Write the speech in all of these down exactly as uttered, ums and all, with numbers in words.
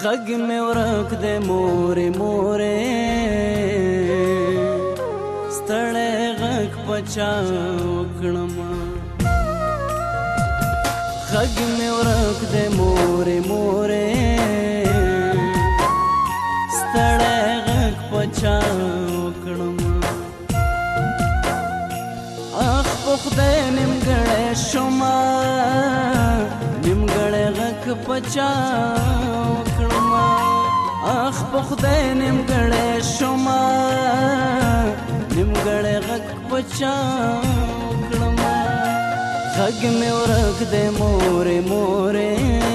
غږ مې ورک دی مورې مورې ستړی غږ په چا وکړمه غږ مې ورک دی مورې مورې ستړی غږ په چا وکړمه اخ په خدای نیمګړی شومه نیمګړی غږ په چا وکړمه اخ په خدای نیمګړی شومه نیمګړی غږ په چا وکړمه غږ مې ورک دی مورې مورې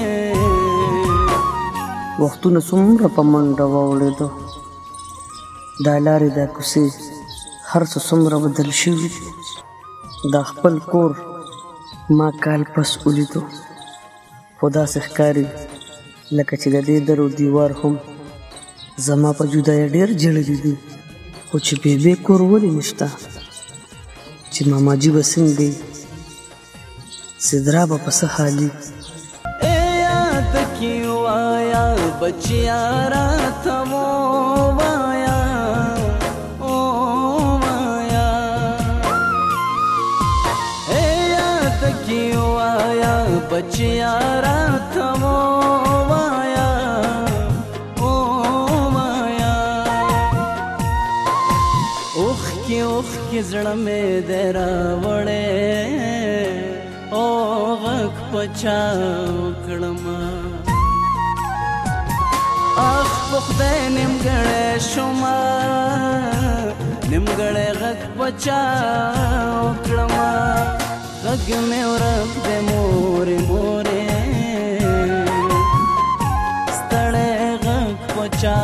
وختونه څومره په منډه واوړېدو دا لارې دا کوڅې هر څه څومره بدل شوي دا خپل کور ما کال پس ولیدو خو داسې ښکاري لکه چې د دې درو دیوار هم زما په جدایۍ ډېر جړلي دي خو چې بېبې کور ولې نشته چې ماماجي به څنګه سدرا به په څه حالي یاد کې وایا بچیا راته ووایا ووایا یاد کې وایا بچیا راته ووایا ووایا اوښکې اوښکې زړه مې دی راوړی او غږ په چا وکړمه اخ په خدای نیمګړی شومه نیمګړی غږ په چا وکړمه غږ مې ورک دی مورې مورې ستړی غږ په چا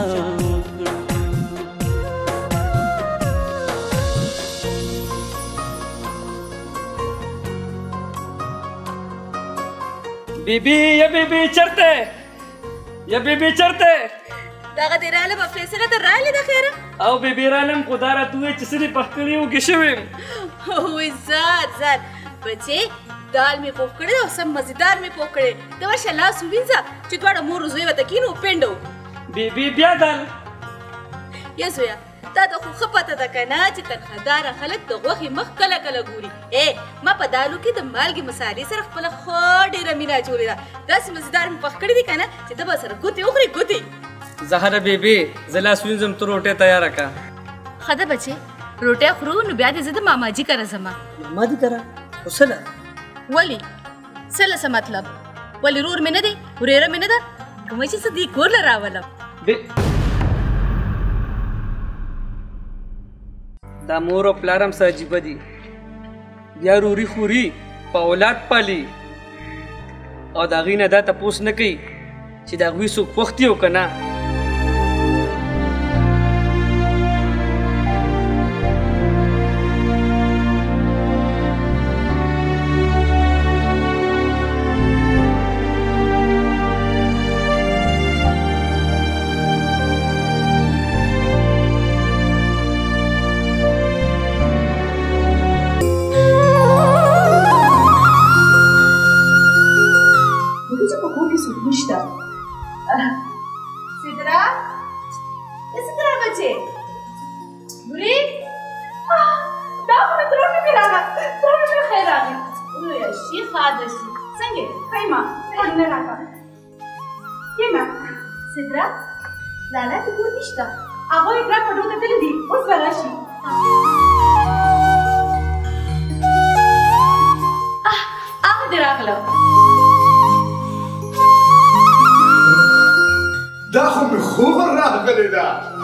بیبی یا بیبی چرته یا بیبی چرته دغه دې راله به فیصله در راغلې ده خیره او بیبی رالم خو دا راته ووایي چې څه دې پخ کړي وږې شوې یم اوی زاد زاد بچې دال مې پوخ کړی او سم مزیدار مې پوخ کړی ته ورشه لاس ووینځه چې دواړه مور زوی ورته کښېنو پنډو بیبی بیا دال یا زویه تا ته خو ښه پته ده که نه چې تنخواداره خلک د غوښې مخ کله کله ګوري ای ما په دالو کې د مالګې مسالې سره خپله ښه ډېره مینه اچولې ده داسې مزیدار مې پخ کړي دي که نه چې ته به سره ګوتې وخورې ګوتې زهره بیبي زه لاس وینځم ته روټۍ تیاره کړه ښه ده بچې روټۍ خورو نو بیا دې زه د ماماجي کره ځمه ماما دي کره خو څه ده ولې څه له څه مطلب ولې رور مې نه دی ورېره مې نه ده کومه چې څه دې کور له راولم دا مور او پلار هم څه عجیبه دي بیا روري خوري په اولاد پالي او د هغوی نه دا تپوس نه کوي چې د هغوی څوک پوخت دي او که نه سدرا سدرا بچې ګورې دا خو مې ترور مې راغله ترور مې خیر راغی ویل شي ښاده شي څنګه ښه ما نه راکړه کېنه سدرا لالا ته کور نشته هغوی اکرام په ډوډۍ تللي دي اوس به راشي هغه دې راغله دا خو مې خور راغلې ده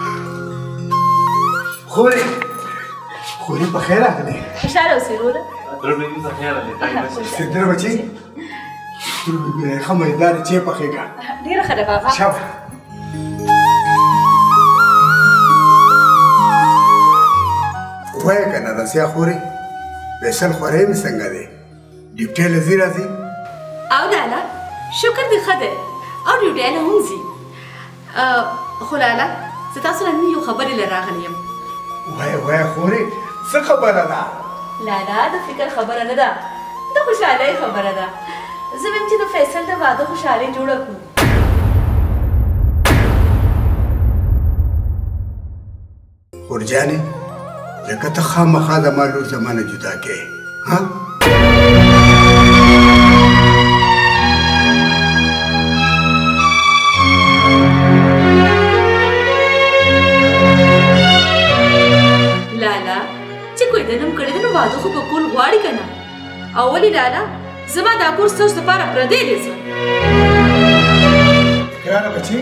خورې خورې په خیر راغلې خوشحاله اوسې وروره سدره بچې ښه مزیداره چای پخېږه ډېره ښه ده بابا شابه وایه که نه رسیا خورې سپېشل خورۍ مې څنګه دی ډیوټۍ له ځي راځي او لالا شکر دې ښه دی او ډیوټۍ له هم ځي خو لالا زه تاسو نه نن یو خبرې له راغلی یم وایه وایه خورې څه خبره ده لالا د فکر خبره نه ده د خوشحالۍ خبره ده زه وایم چې د فیصل د واده خوشحالۍ جوړه کړو ورجاني لکه ته خامخا زما لور زمانه جدا کې ها لالا چې کوئی دنم کړي نو واده خو په کول غواړي کنه اولی لالا زما دا کور ستاسو لپاره پردې دي څه ګرانه بچي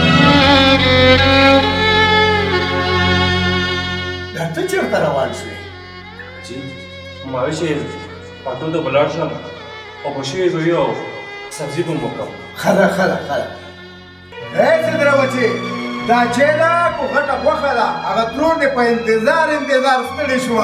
دا ته چېرته روان شوې جی ما وی چې پاتو ته ولاړ شم او په شوي زوی او سبزي به مو وکړم ښه ده ښه ده ښه ده ای سدره بچي دا چې ده کو غټه غوښه ده هغه ترور دې په انتظار انتظار ستړې شوه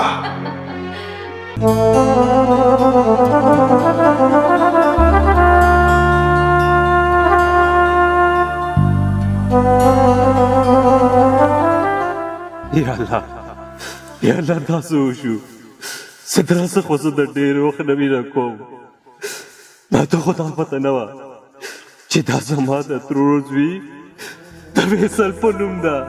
یا الله یا الله دا څه وشو سدره څخه خو زه د ډېر وخت نه مینه کوم ما ته خو دا پته نه وه چې دا زما د ترور زوی د فیصل په نوم ده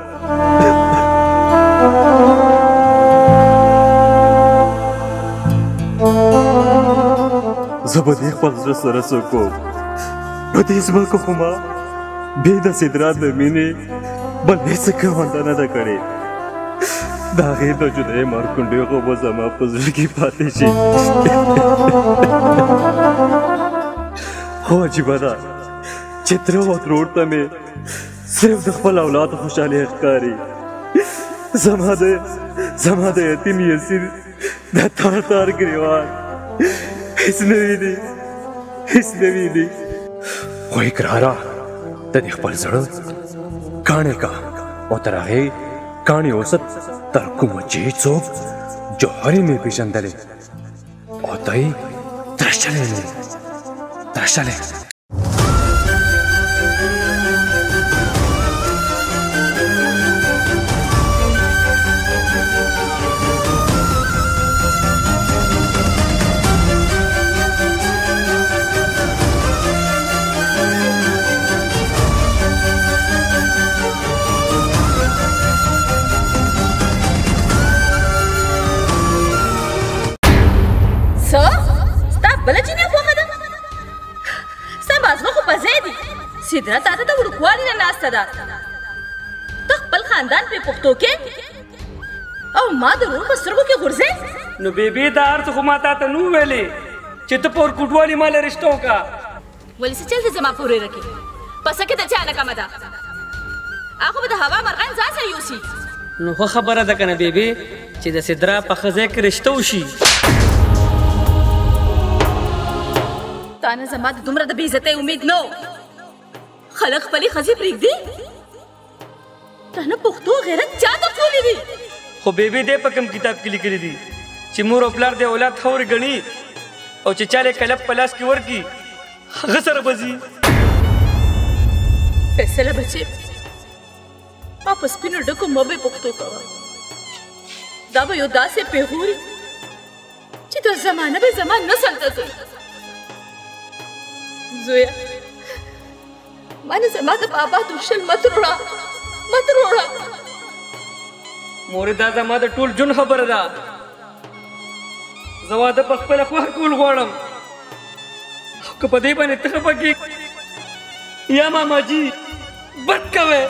زه به دې خپل زړه سره څه کوم نو دې ځمکه خو ما بې د سدرا د مینې بل هېڅ کرونده نه ده کړې د هغې د جدایۍ مارکونډې خو به زما په زړه کې پاتې شي هو عجیبه ده چې تره او ترور ته مې صرف د خپل اولاد خوشحالي ښکاري زما د زما د یتیم یسیر د تار تار ګریوان هېڅ نه ویني هېڅ نه ویني خو اقراره ته دې خپل زړه کاڼې کا او تر هغې کاڼې اوسه تر کومه چې هېڅوک جوهرې مې پېژندلې او ته یې ترشلې مې ترشلې سدره تاته د وړوکوالي نه ناسته ده ته خپل خاندان پرې پښتو کې او ما د ورور په سترګو کې غورځې نو بیبي دا هر څه خو ما تا ته نه وویلې چې ته په ورکوټوالي ما له رشته وکړه ولې څه چل دی زما په ورېره کې پسه کې د چا نه کمه ده هغه به د هوا مرغان ځان سره یوسي نو ښه خبره ده که نه بیبي چې د سدرا په ښه ځای کې رشته وشي تا نه زما د دومره د بې عزتۍ امید نه خلک خپلې ښځې پرېږدي تا نه پښتو غیرت چا ته ښوولي دي خو بیبي دې په کوم کتاب کې لیکلي دي چې مور او پلار د اولاد خورې ګڼي او چې چا یې کلب په لاس کې ورکړي هغه سره به ځي فیصله بچې ما په سپینو ډکو مه به پښتو کوه دا به یو داسې پیغوري چې دا زمانه به زما نسل ته ځي زویه مانه زما د بابا دوشل مت روړه مت روړه مورې دا زما د ټول جون خبره ده زه واده په خپله خوښه کول غواړم او که په دې باندې ته خفه کېږ یا ماماجي بد کوې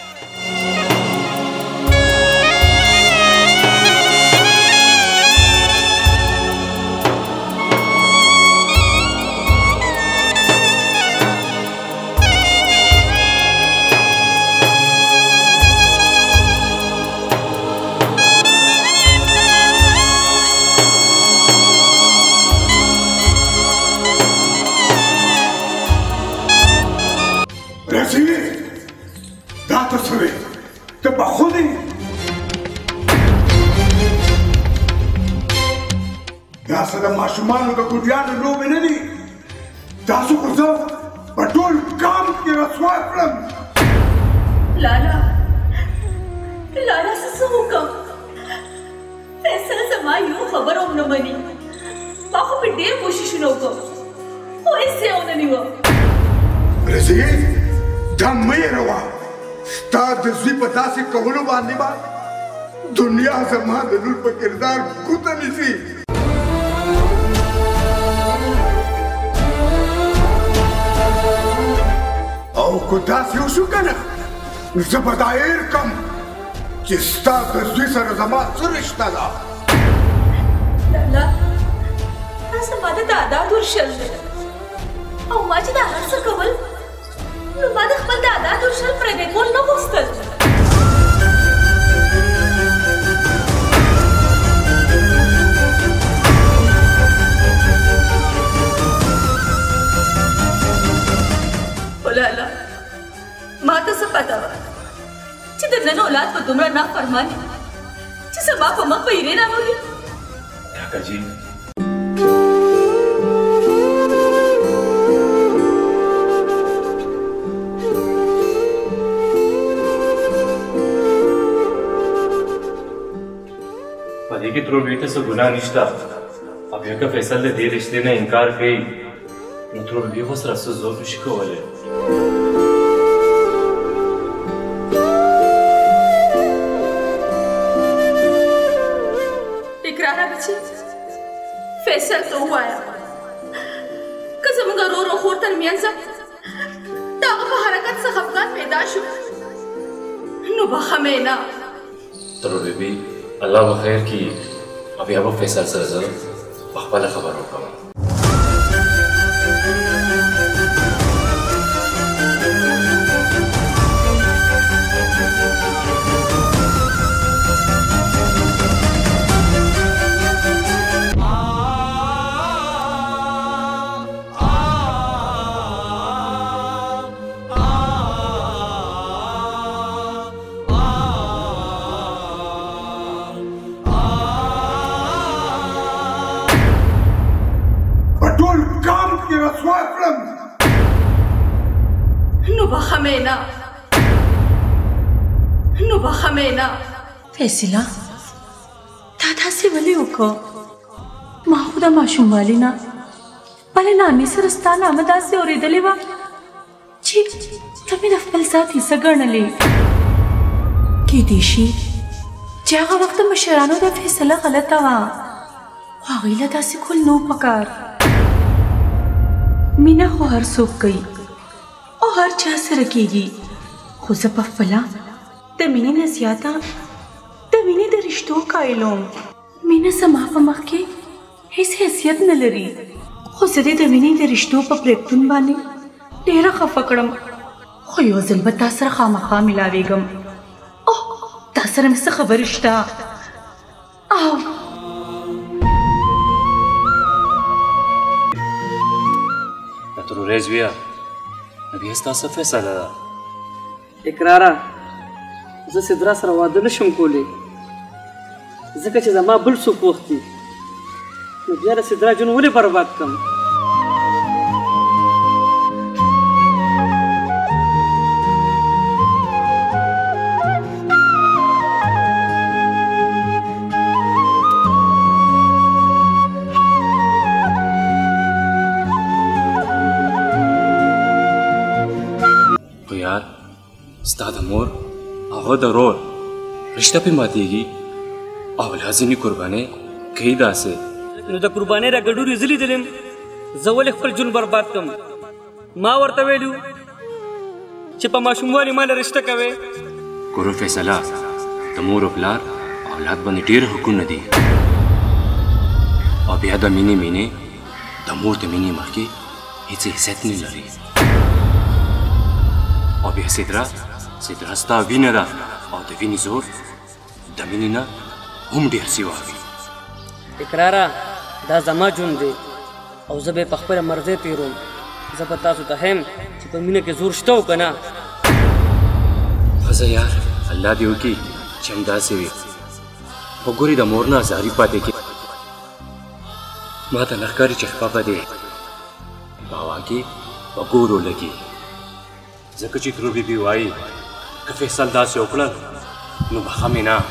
ماشومانو د ګوډیانو لوبې نه دي تاسو خو زه په ټول قام کې رسوا کړم لالا لالا څه څه وکړم فیصله زما یو خبره هم نه مني ما خو په ډېر کوششونه وکړم خو هېڅ یې ونه نیوه رضیې دا مه یېروه ستا د زوی په داسې کولو باندې به दुनिया زما د لور په کردار ګوته نیسي. او که داسې وشو که نه نو زه به دا هېر کړم چې ستا د زوی سره زما څه رشته ده. لالا دا زما د دادا درشل دی او ما چې دا هر څه کول نو ما د خپل دادا درشل پردی کول نه غوښتل. لالا ما ته څه پته وه چې د نن اولاد به دومره نافرماني چې زما په مخ به ایرې راولي. کاکا جی په دې کې ترور بیټه څه ګناه نشته. अब یو که فیصل د دې رشتې نه انکار کوي نو ترور بیا خو سره څه زور نشي کولی. اقراره بچي فیصل ته ووایه که زموږ ورور او خور تر منځ د هغه په حرکت څه خفګان پیدا شو نو بخښه مې نه. ترور بیبي الله به خیر کړي او بیا به فیصل سره زه په خپله خبر وکړم. نو بخښه مې نه نو بخښه مې نه. فیصله تا داسې ولې وکړه؟ ما خو د ماشوموالي نه بلې نامې سره ستا نامه داسې اورېدلې وه چې ته مې د خپل ذات حصه ګڼلې. کیدای شي چې هغه وخت د مشرانو دا فیصله غلطه وه خو هغوی له داسې کول نه و پکار. مینه خو هر څوک کوي او هر چا سره کېږي خو زه په خپله د مینې نه زیاته د مینې د رشتو قایلوم. مینه زما په مخ کې هیڅ حیثیت نه لري خو زه دې د مینې د رشتو په پرېږدون باندې ډېره خفه کړم خو یو ځل به تا سره خامخا ملاوېږم. اوه تا سره مې څه خبرې شته او ترورې زویه نو بیا ستا څه فیصله ده؟ اقراره زه سدرا سره واده نشم کولی ځکه چې زما بل څوک وخت دي نو بیا د سدرا ژوند ولې برباد کړم؟ ستا د مور هغه د رور رشته پې ماتېږي او لازمي قربانۍ کوي داسې. نو د قربانۍ را ګډورې زه لیدلم زه ولې خپل ژوند برباد کړم؟ ما ورته ویلو چې په ماشوموالي ما له رشته کوې. ګورو فیصله د مور او پلار اولاد باندې ډېر حقونه دي او بیا د مینې مینې د مور د مینې مخکې هېڅ حیثیت نه لري. او بیا سدرا سدرا ستا وینه ده او د وینې زور د مینې نه هم ډېر سیوا وي. اقراره دا زما ژوند دی او زه به یې په خپله مرضۍ تېروم. زه به تاسو ته ښیم چې په مینه کې زور شته او که نه. ښځه یار الله دې وکړي چې همداسې وي خو ګورې د مور نه ازاري پاتې کړي. ما ته نه ښکاري چې خپه به دی په هوا کې په ګورو لګي ځکه چې ترور بیبي وایي که فیصل داسې وکړل نو بخښه مې نه.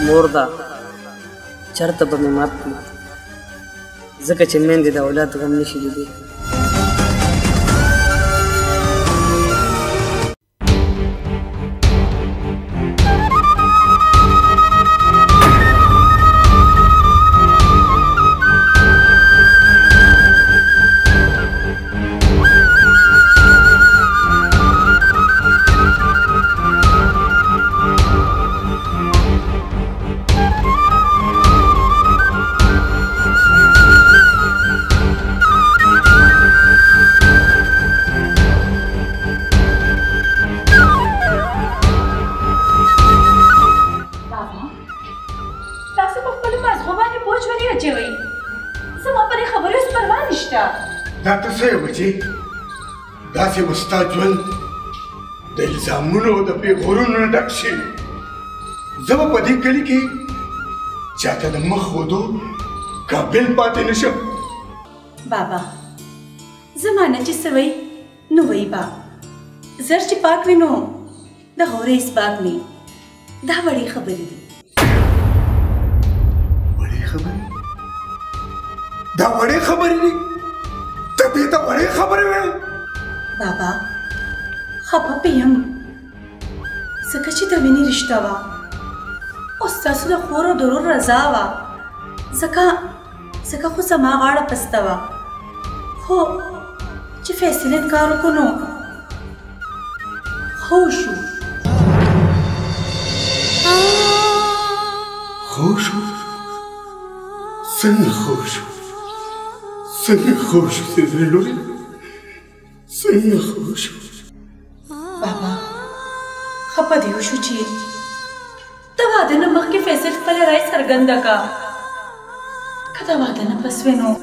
مور ده چرته به مې مات کړي ځکه چې میندې د اولاد غم نشي لیدلی دا ته څه یې بچې داسې به ستا ژوند د الزامونو او د پیغورونو نه ډک شي زه به په دې کلي کې چاته د مخ ښودو قابل پاتې نه شم بابا زمانه چې څه وایي نو وایي با زر چې پاک وي نو د غوره اسباب نه دا وړې خبرې دي وړې خبرې دا وړې خبرې دي ته دې ته وړې خبرې وایې بابا خفه پې یم ځکه چې د وینې رشته وه او ستاسو د خور او درور رضا وه ځکه ځکه خو زما غاړه پسته وه خو چې فیصلې کار وکړو نو خو شو خو شو څنګه خو شو څنګه خو شو سېزرې لورې څنګه خو شو بابا خفه دې وشو چې د واده نه مخکې فیصل خپله رای څرګنده کړه که د واده نه پس وې نو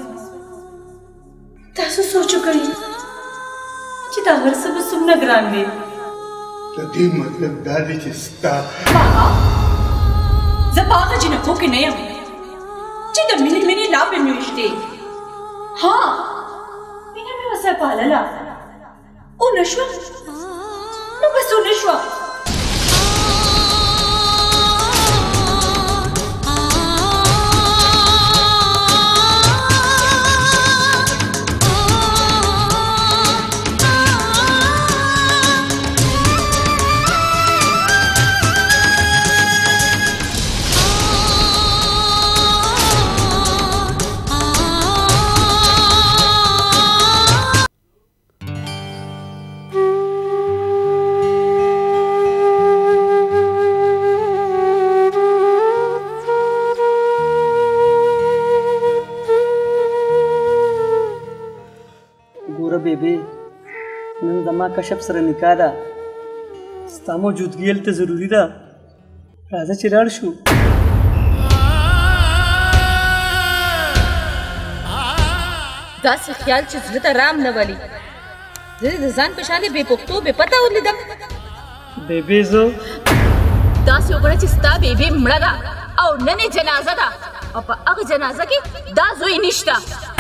تاسو سوچ وکړئ چې دا هر څه به څومره ګران وي د دې مطلب دا دی چې ستا بابا زه په هغه جنکو کې نه یم چې د مینې مینې لافې مې وشتې ها مینه مې ورسره پالله ونه شوه نو بس ونه شوه بیبي نن زما کشپ سره نکاح ده ستا موجودګي هلته ضروري ده راځه چې لاړ شو داسې خیال چې زړه ته رام نه ولي زه د ځان په شانې بې پښتو بې پته ولیدم بیبي زه داسې وګڼه چې ستا بیبي مړه ده او نن یې جنازه ده او په هغه جنازه کې دا زوی نشته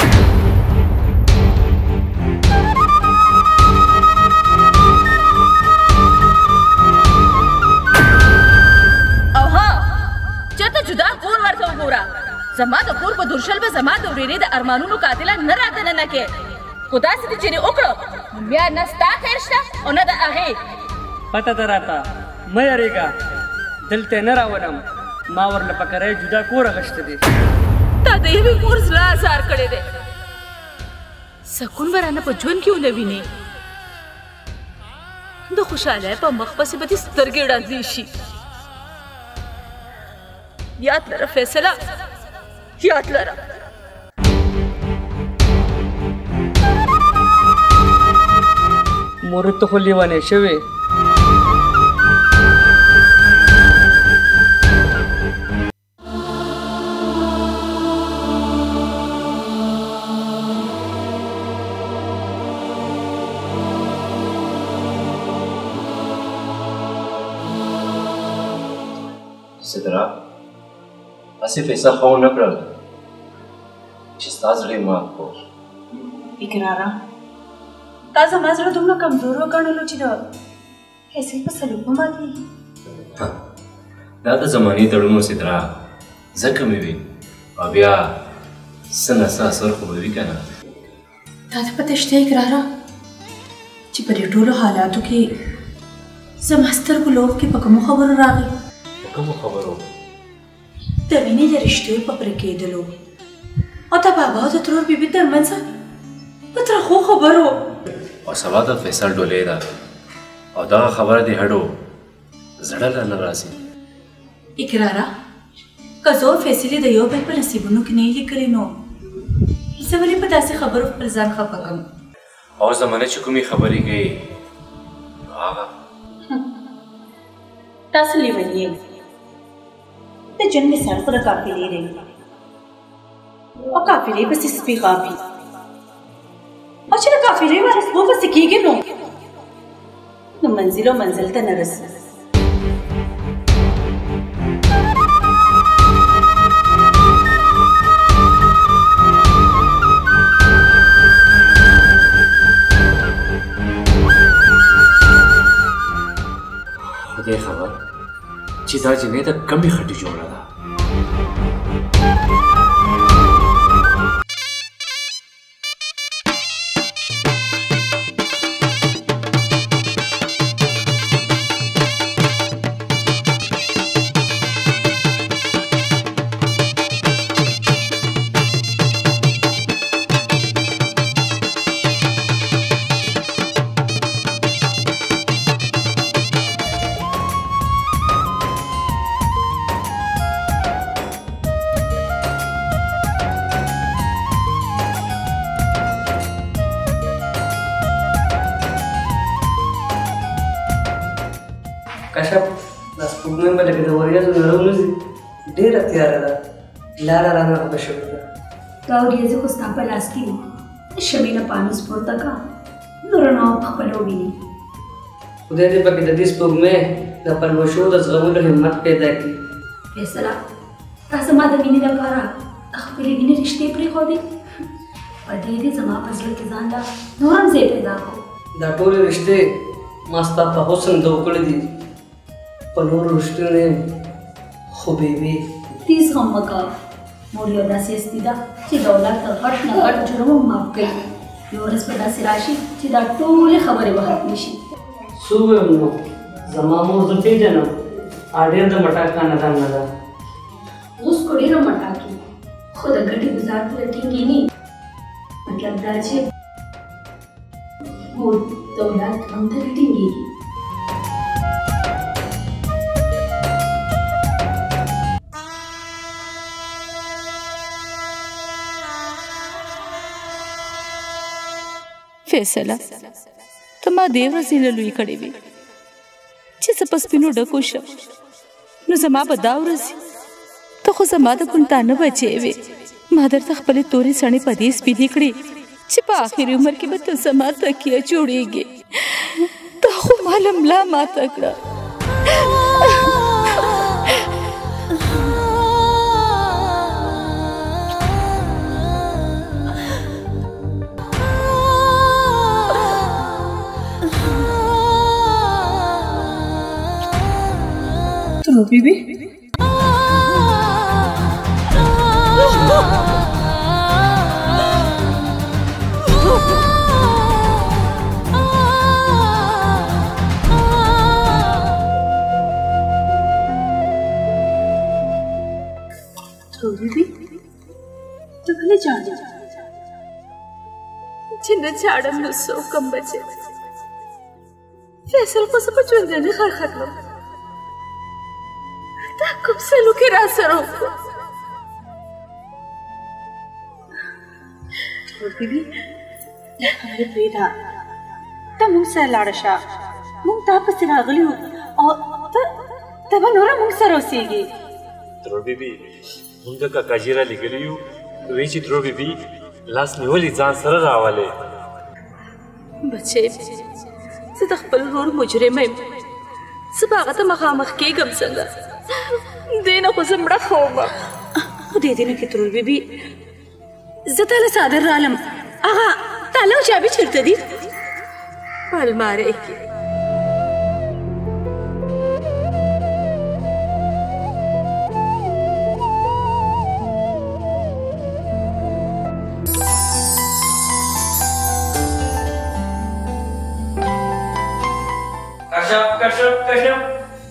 جدا کور ورته وګوره زما د کور په درشل به زما د ورېرې د ارمانونو قاتله نه رادننه کې خو داسې دې چې وکړو بیا نه ستا خیر شته او نه د هغې پته ده راته مه یارېږه دلته نه راولم ما ورله په کرایه جدا کور اخیسته دی تا د یوې مور زړه ازار کړی دی سکون به رانه په ژوند کې ونه وینې د خوشحالۍ په مخ پسې به دې سترګې ړندې شي یاد لره فیصله یاد لره مورې ته خو لیونی شوې سدرا اسې فیصل خو نه کړل چې ستا زړه یې مات کړ اقراره تا زما زړه دومره کمزور وګڼلو چې د فیصل په سلوک به ماتېږي دا د زمانې تړون سدرا ځکه مې وي او بیا څه نه څه اثر خو به وي که نه تا ته پته شته اقراره چې په دې ټولو حالاتو کې زما سترګو لوښ کې په کومو خبرو راغی په کومو خبرو د مینې د رشتو په پرې کېدلو او د بابا او د ترور بیبي ترمنځ په ترخو خبرو او سبا د فیصل ډولۍ ده او دغه خبره د هډو زړه له نه راسي اقراره که زه فیصلې د یو بل په نصیبونو کې نه یې لیکلې نو زه ولې په داسې خبرو خپل ځان خفه کړم او زمانه چې کومې خبرې کوي نو هغه تاسو لیونی یې د جن مثال خو د قافلې دی او قافلې پسې سپي غاپي او چې د قافلې وارث وپسې کېږي نو نو منزل او منزل ته نه رسي خدای خبر چې دا جنې د کمې خټې جوړه ده کشپ دا سپوږمۍ به لکه د وریځو نرم نوځي ډېره تیاره ده لاره رانه غوښه شوې ده دا وریځې خو ستا په لاس کې دي شمعې نه پانوس پورته کړه نو رڼا په خپله وویني خدای دې پکې د دې سپوږمۍ د پلوشو د زغملو همت پیدا کړي فیصله تا زما د مینې لپاره خپلې مینې رشتې پرېښودې په دې دې زما په زړه کې ځان له نور هم ځای پیدا کړو دا ټولې رشتې ما ستا په حسن دو کړې دي په نورو رشتو نه یم خو بېبې تیز غم مه کوه مور یو داسې هستي ده چې د اولاد تر غټ نه غټ جرم هم معاف کوي یو ورځ به داسې راشي چې دا ټولې خبرې به ختمې شي څه ووایم نو زما مور زه پېژنم ډېر د مټاک خاندان نه ده اوس خو ډېره مټاکي خو د ګټې ګزار پوره ټینګې نه مطلب دا چې مور د اولاد غم ته ټینګېږي فیصله ته ما دې ورځې له لوی کړې وې چې زه په سپینو ډکو شم نو زما به دا ورځ ته خو زما د ګلتانه بچې وې ما درته خپلې تورې څڼې په دې سپینې کړې چې په آخري عمر کې به ته زما تکیه جوړېږې تا خو ما له ملا ماته کړه ترور بیبي ترور بیبي ته ولې ژاړې چې نه ژاړم نو څه وکړم بچې فیصل خو زه په ژوندانه خرخه کړم دا کوم سلوک یې راسره وکړو ترور بیبي دا خبرې پرېږده ته موږ سره لاړه شه موږ تا پسې راغلي وو او ته ته به نوره موږ سره اوسېږې ترور بیبي موږ د کاکاجي را لېږلي یو وایي چې ترور بیبي لاس نیولې ځان سره راولې بچې زه د خپل ورور مجرمه یم زه به هغه ته مخامخ کېږم څنګه دې نه خو زه مړه ښه ومه خو دې دې نه کې ترور بیبي زه تاله څادر رالم هغه تاله او چابي چېرته دي په المارۍ کې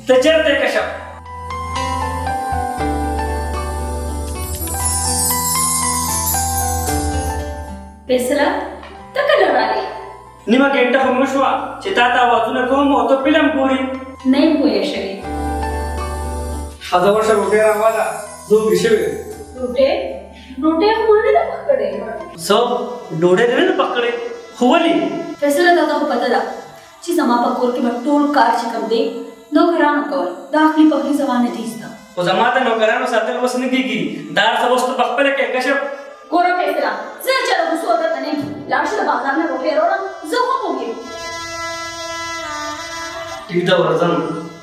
ته چېرته یې کشف؟ فیصله ته کله راغلې؟ نیمه ګنټه خو مو شوه چې تا ته آوازونه کوم او ته فلم ګورې. نه یم پوه شوې. ښځه ورشه روټۍ راواله، زه وږې شوې. روټۍ روټۍ خو ما نه ده پخ کړې. څه ډوډۍ دې نه ده پخ کړې؟ خو ولې؟ فیصله تا ته خو پته ده چې زما په کور کې به ټول کار چې کوم دی نوکرانو کول، د اخلي پخلي زما نه دي زده. خو زما ته نوکرانو ساتل اوس نه کېږي، دا هر څه اوس ته پخپله کوې کشف. ګوره فیصله زه نه چا د غوسو عادت نه یم. لاړ شه د بازار نه روټۍ راوړه، زه هم وږې یم. ټیک ده ورځم.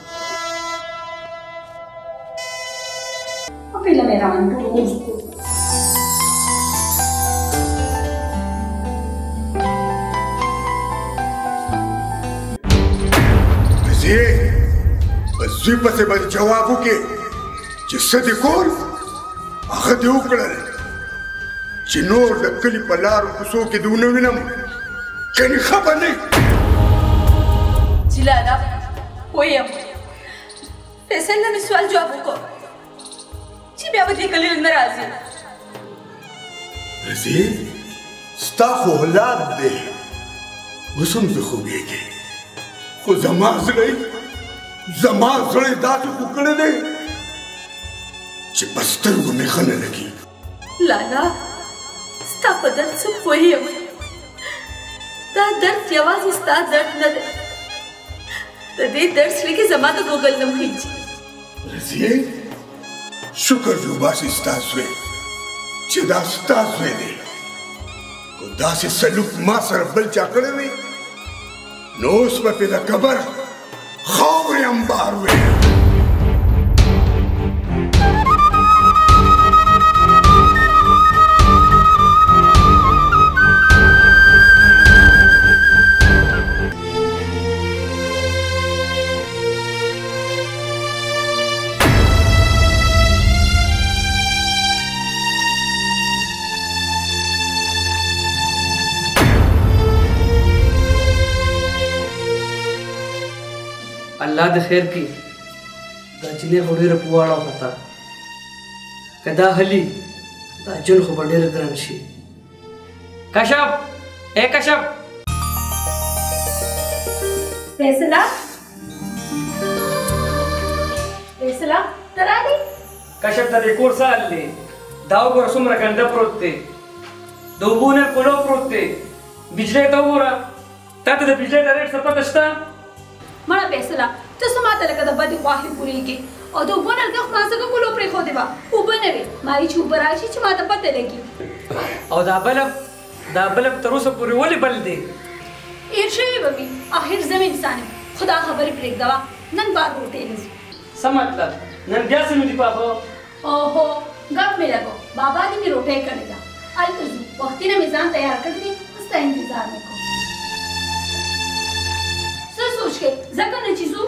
Apela me daban todo gusto. زه بس زوی پسې به جواب وکړې چې څه دې کول هغه دې وکړل چې نور د کلي په لارو کوڅو کې دې ونه وینم کنې ښه به نه جلاله پوه یم فیصل نه مې سوال جواب وکړ چې بیا به دې کلي نه راځي. رضی ستا خو اولاد دی اوس هم زه خوږېږې خو زما زړی زما زړی داسې خو کړی دی چې په سترګو مې ښه نه لګي. لالا ستا په درد څه پوهېږم دا درد یوازې ستا درد نه دی د دې درد زړه کې زما د ګوګل نه خېږي. رضیې شکر دې وباسي ستا زوی چې دا ستا زوی دی خو داسې سلوک ما سره بل چا کړی وي نو اوس به پې د قبر خاورې انبار وي. الله د خیر کړي دا جنې خو ډېره په واړه وخته که دا هلي دا جون خو به ډېر ګران شي. کشف اے کشف فیصله فیصله ته راغلې؟ کشف ته دې کور څه حال دی؟ دا وګوره څومره ګنده پروت دی، د اوبو نه پلو پروت دی، بجلۍ ته وګوره تا ته د بجلۍ د ریټ څه پته شته؟ مړه فیصله ته څه ماته لکه د بدې غواښې پورېږې او د اوبو نلکه خو ما ځکه کولو پرېښودې وه اوبه نه وې ما یې چې اوبه راشي چې ماته پته لګي. او دا بلب دا بلب تر اوسه پورې ولې بل دی؟ هېر شوی به وي آخر زه مې انسان یم خو دا خبرې پرېږدوه نن بار روټۍ نه ځو. څه مطلب نن بیا څه نو دي پاخه؟ اوهو ګپ مې لګو بابا دې مې روټۍ کړې ده هلته ځو وختي نه مې ځان تیار کړی دی ستا انتظار مې کوم. څه سوچ کې ځکه نه چې ځو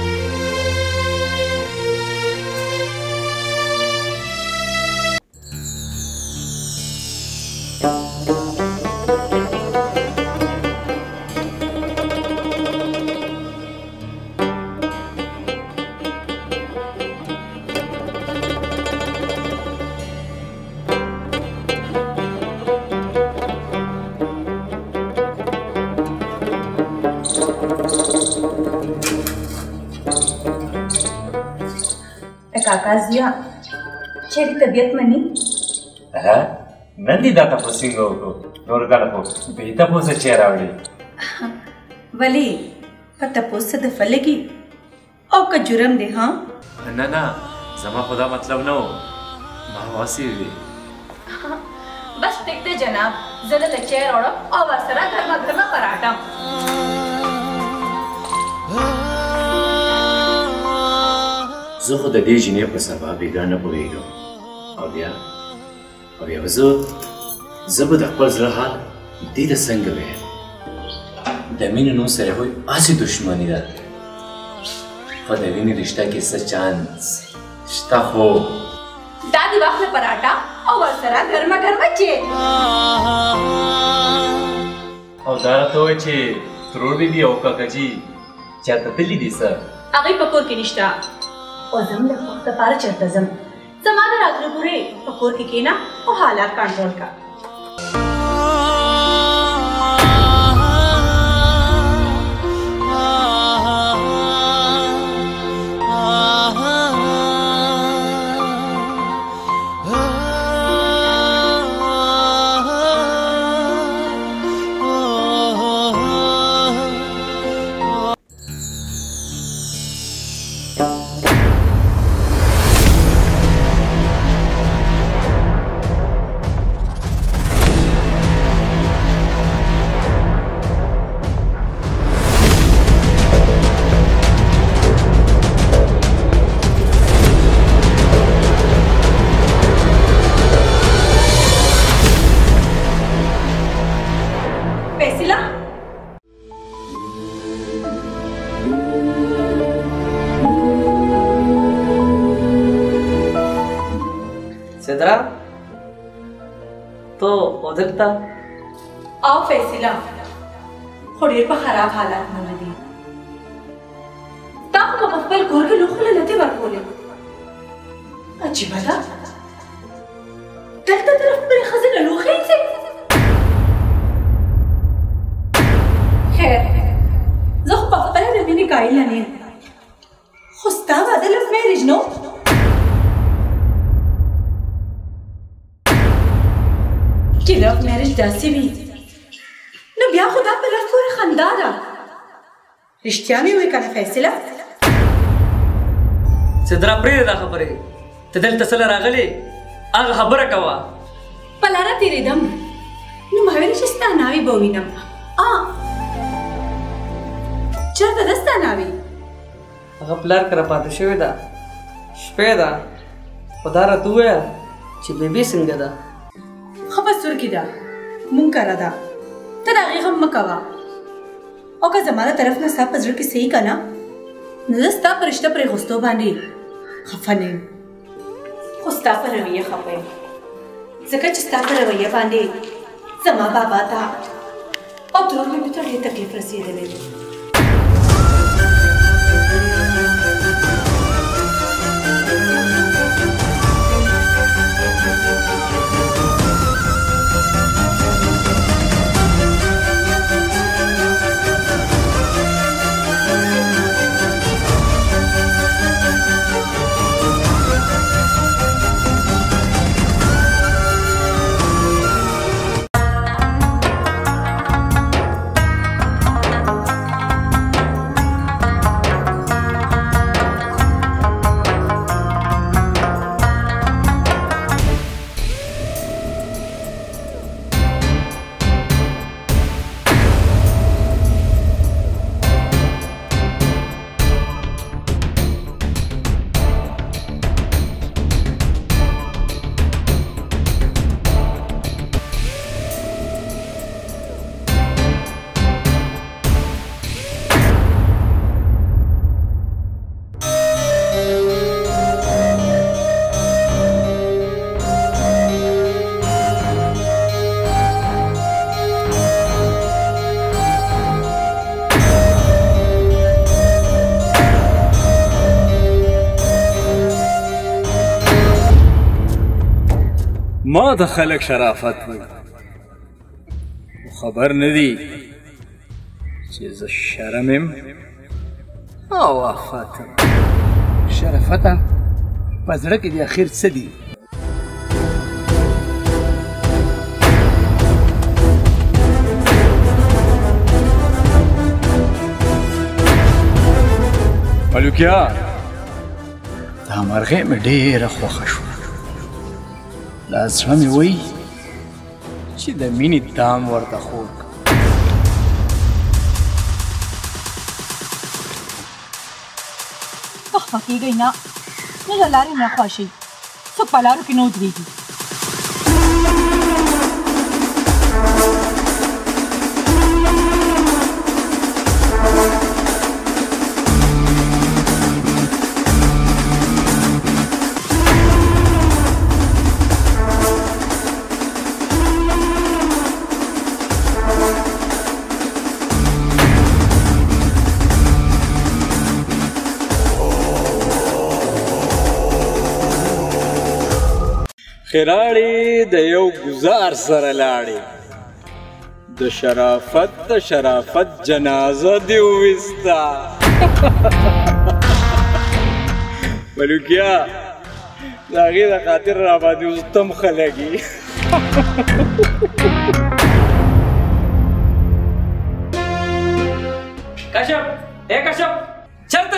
काका जिया चेरी तबीयत मनी ها نن دې دا تاسو څنګه وکړو نور کله خو به تاسو چې راوړي ولی پته پوسه د فلګي او که جرم دی ها نه نه زما خدا مطلب نه ما واسي وي بس ټیک دی جناب زه د چیر اورم او ورسره ګرمه ګرمه پراټا. زه خو د دې جنې په سبا بېګانه پوهېږم او بیا او بیا به زه زه به د خپل زړه حال دې ته څنګه ووایم د مینې نوم سره هوی هسې دښمني ده خو د وینې رشته کې څه چانس شته خو دا دې واخله پراټا او ورسره ګرمه ګرمه چیر او دا راته ووایه چې ترور بېبي او کاکاجي چاته تللي دي څه هغه په کور کې نشته او زم له وخت لپاره چرته زم زمانه راتلو پورې په کور کې کېنا او حالات کنټرول کا सिद्रा तो उधर था आओ फैसला खोड़ेर पर खराब हालात में लगी ताऊ का बप्पल घोर के लोग ले लेते बार बोले अजीब था तलता तरफ पर खज़ाना लोग हैं से खैर ज़ख बप्पल ने मैंने काइल लाने खुस्ता बादल में रिजनो कि लव मैरिज दासी भी न ब्याह खुदा पे लव पूरे खानदाना रिश्तिया में हुए का फैसला सिद्रा प्रिय दा खबरे तदल तसल रागले आग खबर कवा पलारा तेरे दम न भावेरी शिस्ता नावी बोविनम आ चरता दस्ता नावी आग प्लार करा पाते शेवेदा स्पेदा पदारा तू है ची बेबी सिंगदा खबर सुर की दा मुंकरा दा तदा गम मकवा और का जमाना तरफ ना सा पजर की सही का ना नजस्ता पर रिश्ता पर गुस्तो बांधी खफने गुस्ता पर रवैया खपे जका चिस्ता पर रवैया बांधी जमा बाबा था और दूर में भी तो ये तकलीफ रसी दे ले ما دخلك شرافت وخبر ندي چیز شرمم او فاطمه شرفتها پزړه کې د اخر څه دي ملوکیا دا مرغه مې ډېره خوښه شوه دا زړه مې وایي چې د مینې دام ورته خوږ خفه کېږئ نه نه له لارې نه خواشئ څوک په لارو کې نه ودرېږي خراړې د یو ګزار سره لاړې د شرافت د شرافت جنازه دې وویسته ملوکیا د هغې د خاطر راباندې اوس تم ښه لګي کشف اے کشف چلته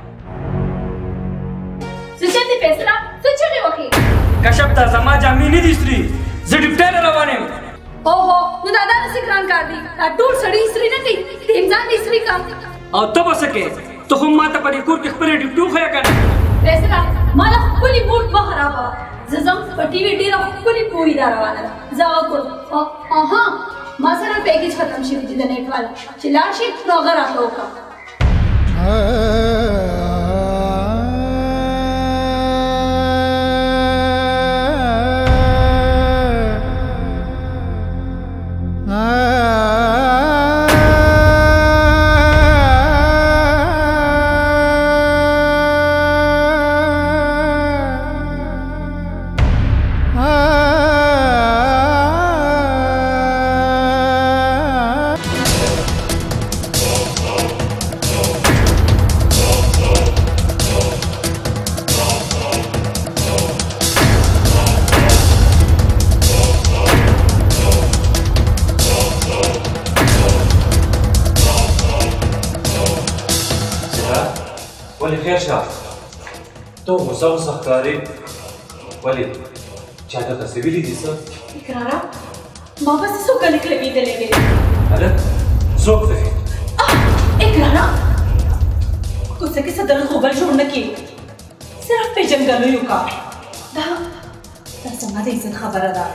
څه چلته فیصله څه چغې وکړې کشف ته زما جامې نه دي سري زه ډیپټی ته روان یم اوهو نو دا داسې ګران کار دی دا ټول سړي استري نه کوي د امځان دې استري کړم او ته به څه کوې ته خو ما ته په دې کور کې خپلې ډیپټي وښیه که نه فیصله ما له ښکلې موډ مه خرابوه زه ځم په ټي وي ډېره ښکلې پوهې دا روانه ده زه هغه ګورم اها ما سره پیکیج ختم شوي دي د نیټ والا چې لاړ شي نو هغه راته وکړه تو غوسه غوسه ښکارې ولې چا درته څه ویلي دي څه اقراره ما پسې څوک هلک لګېدلی دی هلک څوک دی اقراره کوڅه کې څه دغه غوبل جوړ نه کړي صرف پېژندګلویو کا دا دا زما د عزت خبره ده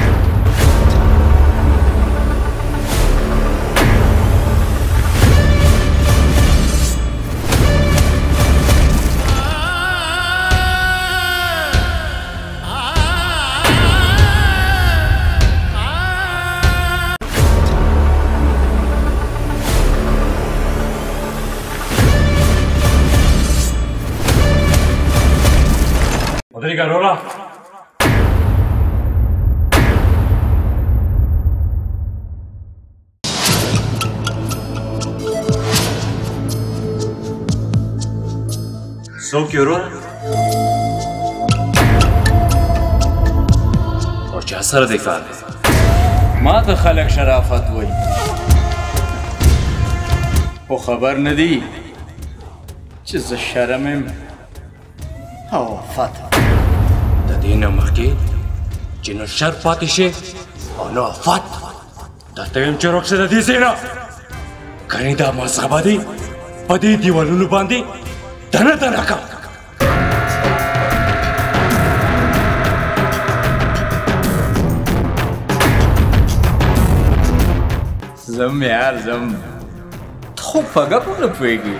ودرېږه وروره څوک یې وروره او چا سره دی کار دی ما ته خلک شرافت وایي خو خبر نه دي چې زه شرم یم او وفات د دې نه مخکې چې نه شر پاتې شي او نه وفات درته وایم چې روک شه د دې ځای نه کنې دا مذهبه دی په دې دیوالونو باندې دنه دنه کا زم یار زم ته خو په ګپو نه پوهېږې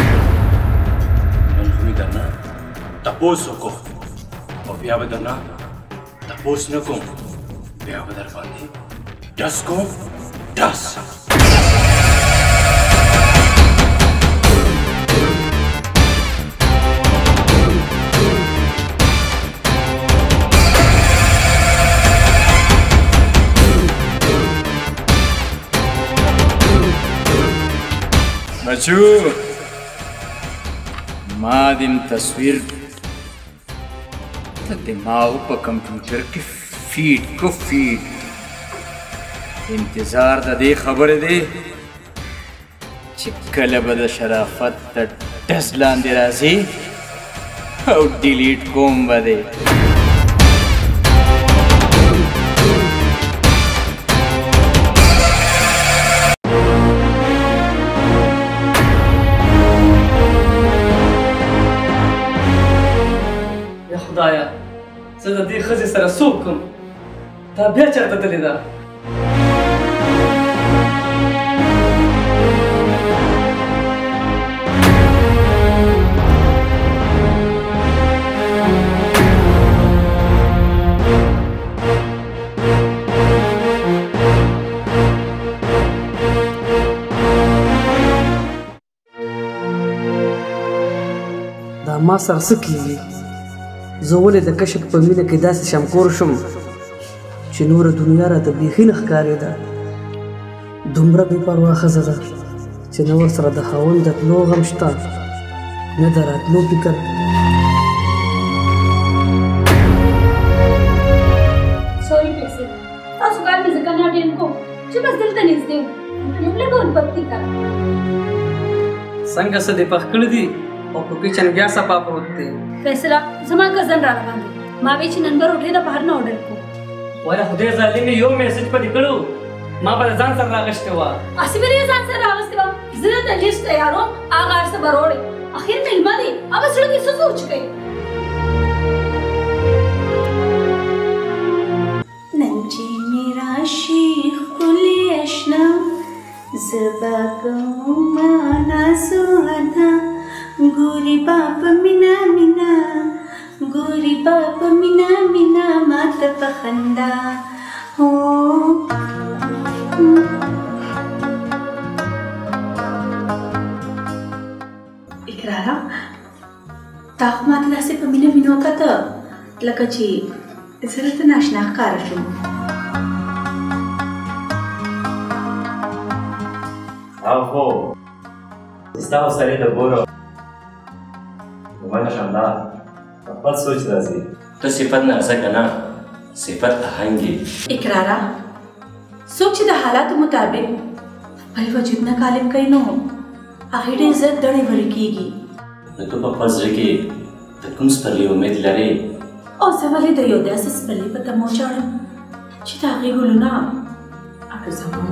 نن خو مې درنه تپوس وکړو او بیا به درنه تپوس نه کوم بیا به در باندې ډس کوم ډس بچو ما دیم تصویر د دماغ په کمپیوټر کې فیډ کو فیډ انتظار د دې خبرې دی چې کله به د شرافت د ډز لاندې راځي او ډیلیټ کوم به دی خدایا زه د دې ښځې سره څوک کوم دا بیا چېرته تللې ده دا ما سره څه کېږي زه ولې د کشف په مینه کې داسې شمکور شم چې نوره دنیا راته بیخي نه ښکارېده. دومره بې پروا ښځه ده چې نه ورسره د خاوند د تلو غم شته نه د راتلو فکر. سوري پیسې تاسو کار مې ځکه نه اټینډ کوم چې بس دلته نږدې وم نو لږ ورپسې کار څنګه څه دې پخ کړي دي او په کچن بیا صفا پروت دی. فیصله زما کزن را روان دی ما وی چې نن به روټۍ د بهر نه order کوم. وره خدای ظالمې یو میسج پدې کړو ما به ځان سره راغشته و. اسی به ځان سره راغسته و زه د لیست تیارو هغه څه بروړې اخر مېلمه دی اوبه سره دې څه سوچ کوي. نن چې مې راشي ښکلې اشنا زه به کومه نازو ادا ګوري باپ مینا مینا ګوري باپ مینا مینا ماته په خندا هو. اقراره تا خو ماته داسې په مینه مینه وکته لکه چې زه راته ناشنا ښکاره شوم. هو ستا سړی د ګورو زما خندا خپل سوچ راځي ته صفت نه ځکه نه صفت آهنګي. اقراره څوک چې د حالاتو مطابق خپل وجود نه کالم کوي نو هغې ډېر زر دړې وړې کېږي. نو ته په خپل زړه کې د کوم سپرلي امید لرې؟ او زه ولې د یو داسې سپرلي په تمه وچاړم چې د هغې ګلونه اړه زما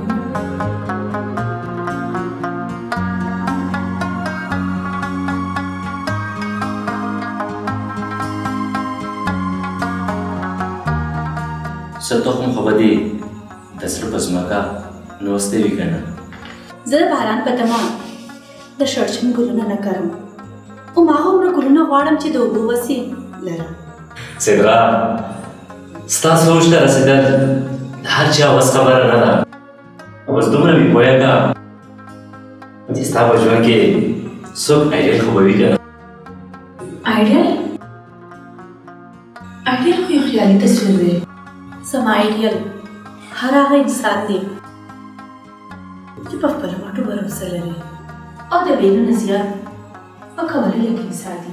څه تخم خو به دې د زړه په ځمکه نوستې وي که نه؟ زه د باران په تمه د شړشم ګلونه نه کرم او ما هومره ګلونه غواړم چې د اوبو وسې لرم. صدرا ستا سوچ ته رسېدل د هر چا وس خبره نه ده. اوس دومره مې پوهه که چې ستا په ژوند کې څوک آیډیل خو به وي که نه؟ آیډیل آیډیل خو یو خیالي تصویر دی. زما آیډیل هر هغه انسان دی چې په خپلو مټو باروسه لري او د ویلو نه زیات په کولو یقین ساتي.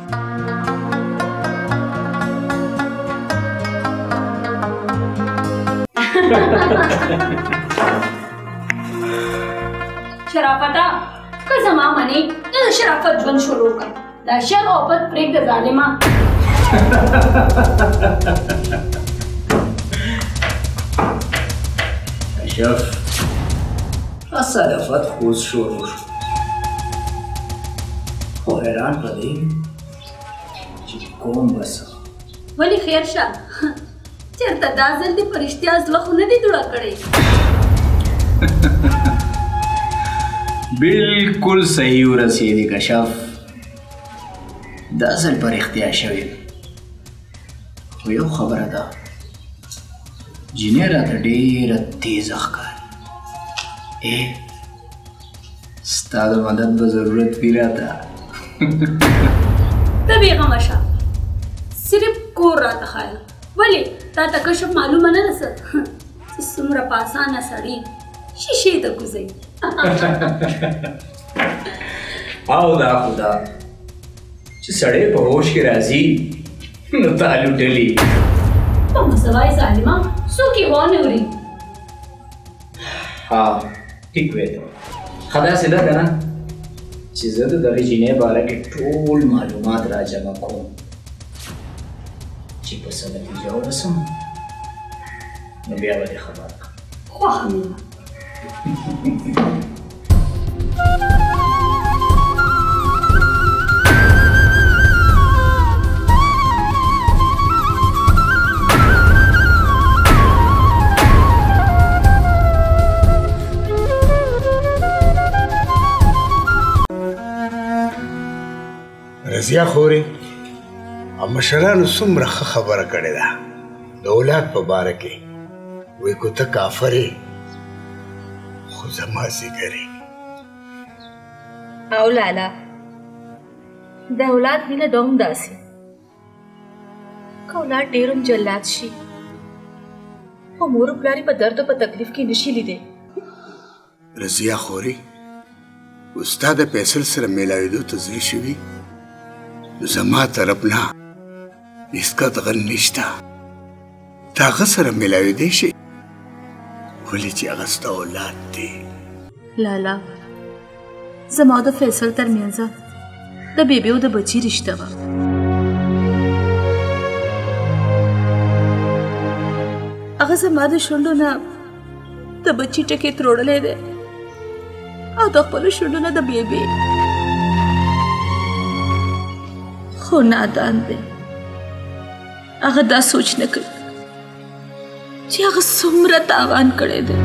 شرافته که زما منې ته د شرافت ژوند شروع کړه دا شر او بد پرېږده ظالمه. کشف صدفت خوز شروع شد خو حیران په دې چې کوم بسه ولې خیر شه چېرته دا ځل دې په رښتیا زړه خو نه دي دوړه کړی؟ بالکل صحیح ورسېدې کشف دا ځل په رښتیا شوې خو یو خبره ده جینۍ راته ډېره تیزه ښکاري. ای ستا د مدد به ضرورت وي راته. ته بېغمه شه صرف کور راته ښایي ولې تا ته کشف معلومه نه ده څه چې څومره په اسانه سړي شیشې ته کوزوي. او دا خو دا چې سړی په هوش کې راځي نو تا لوټلي. په مسوای ظالمه څوک یې وانه وړي. ها ټیک وې ته ښه داسې ده که نه چې زه د دغې جینۍ باره کې ټول معلومات را جمع کوم چې په څه نتیجه ورسم نو بیا به دې خبر کړم. خوښه مې ده. رضیا خورې او مشرانو څومره ښه خبره کړې ده د اولاد په باره کې. وایي که ته کافر یې خو زما ځیګر یې. او لالا د اولاد هیله دوم داسې اولاد ډېر هم جلاد شي خو مور او پلار یې په درد او په تکلیف کې نشي لیدی. رضیا خوري ستا د فیصل سره میلاوېدو ته زړه شوي نو زما طرف نه هېڅ دغل نشته. ته هغه سره میلاوېدی شي ولې چې هغه ستا اولاد دی. لالا زما او د فیصل ترمنځه د بیبي او د بچي رشته وه. هغه زما د شونډو نه د بچي ټکی تروړلی دی او د خپلو شونډو نه د بیبي. خو نادان دی هغه دا سوچ نه کوي چې هغه څومره تاوان کړی دی.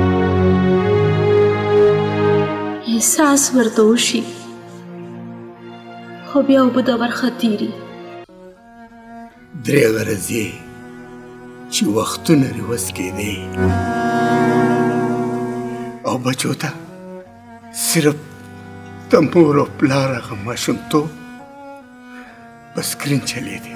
احساس ورته وشي خو بیا اوبه د ورخه تیري. درې ورځې چې وختونه رېوز کېدی او بچو ته صرف د مور او پلار هغه ماشومتوب په سکرین چلیدی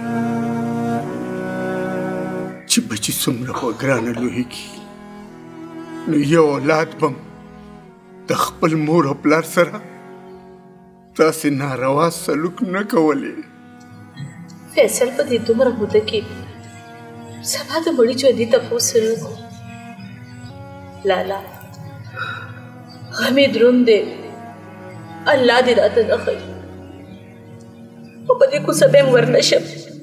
چې بچي څومره په ګرانه لویږي نو یو اولاد بم د خپل مور او پلار سره تاسې ناروا سلوک نه کولی. فیصل په دې دومره موده کې سبا د مړي ژوندي تپوس نه کو. لالا غم یې دروند دی الله دې راته نه ښایي خو په دې کوڅه به هم ورنه شم.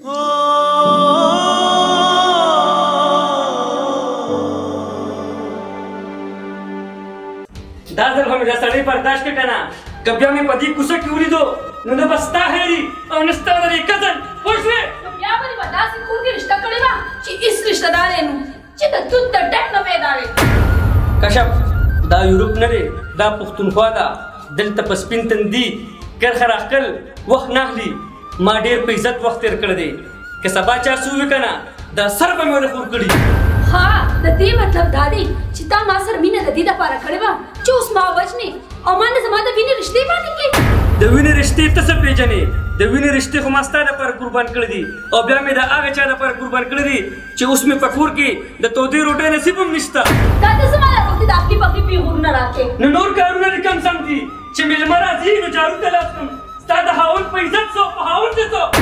دا ځل خو مې دا سړی برداشت کړ که نه که بیا مې په دې کوڅه کې ولیدو نو نه به ستا هېري او نه ستا د دې کزن پوه شوې. نو بیا به دې په داسې کور کې رشته کړې وه چې هېڅ رشته دار یې نه چې د دود د ډک نه پیدا وې. کشف دا یورپ نه دی دا پښتونخوا ده. دلته په سپین تندي کرښه راښکل وخت نه اخلي. ما ډېر په عزت وخت تېر کړی دی که سبا چا څه ووي که نه دا سر به مې ونه خور کړي. ها د دې مطلب دا دی چې تا ما سره مینه د دې دپاره کړې وه چې اوس ما وژنې او ما نه زما د وینې رشتې پاتې کړې. د وینې رشتې ته څه پېژنې؟ د وینې رشتې خو ما ستا دپاره قربان کړي دي او بیا مې د هغه چا دپاره قربان کړي دي چې اوس مې په کور کې د تودې روټۍ نصیب هم نشته. دا ته زما راغوښتې د اخلي پخلي پیغورونه راکړې. نو نور کارونه دې کم سم دي چې مېلمه راځي نو جارو ته لاس کړم. ستا د خاوند په عزت څه په خاوند دې څه.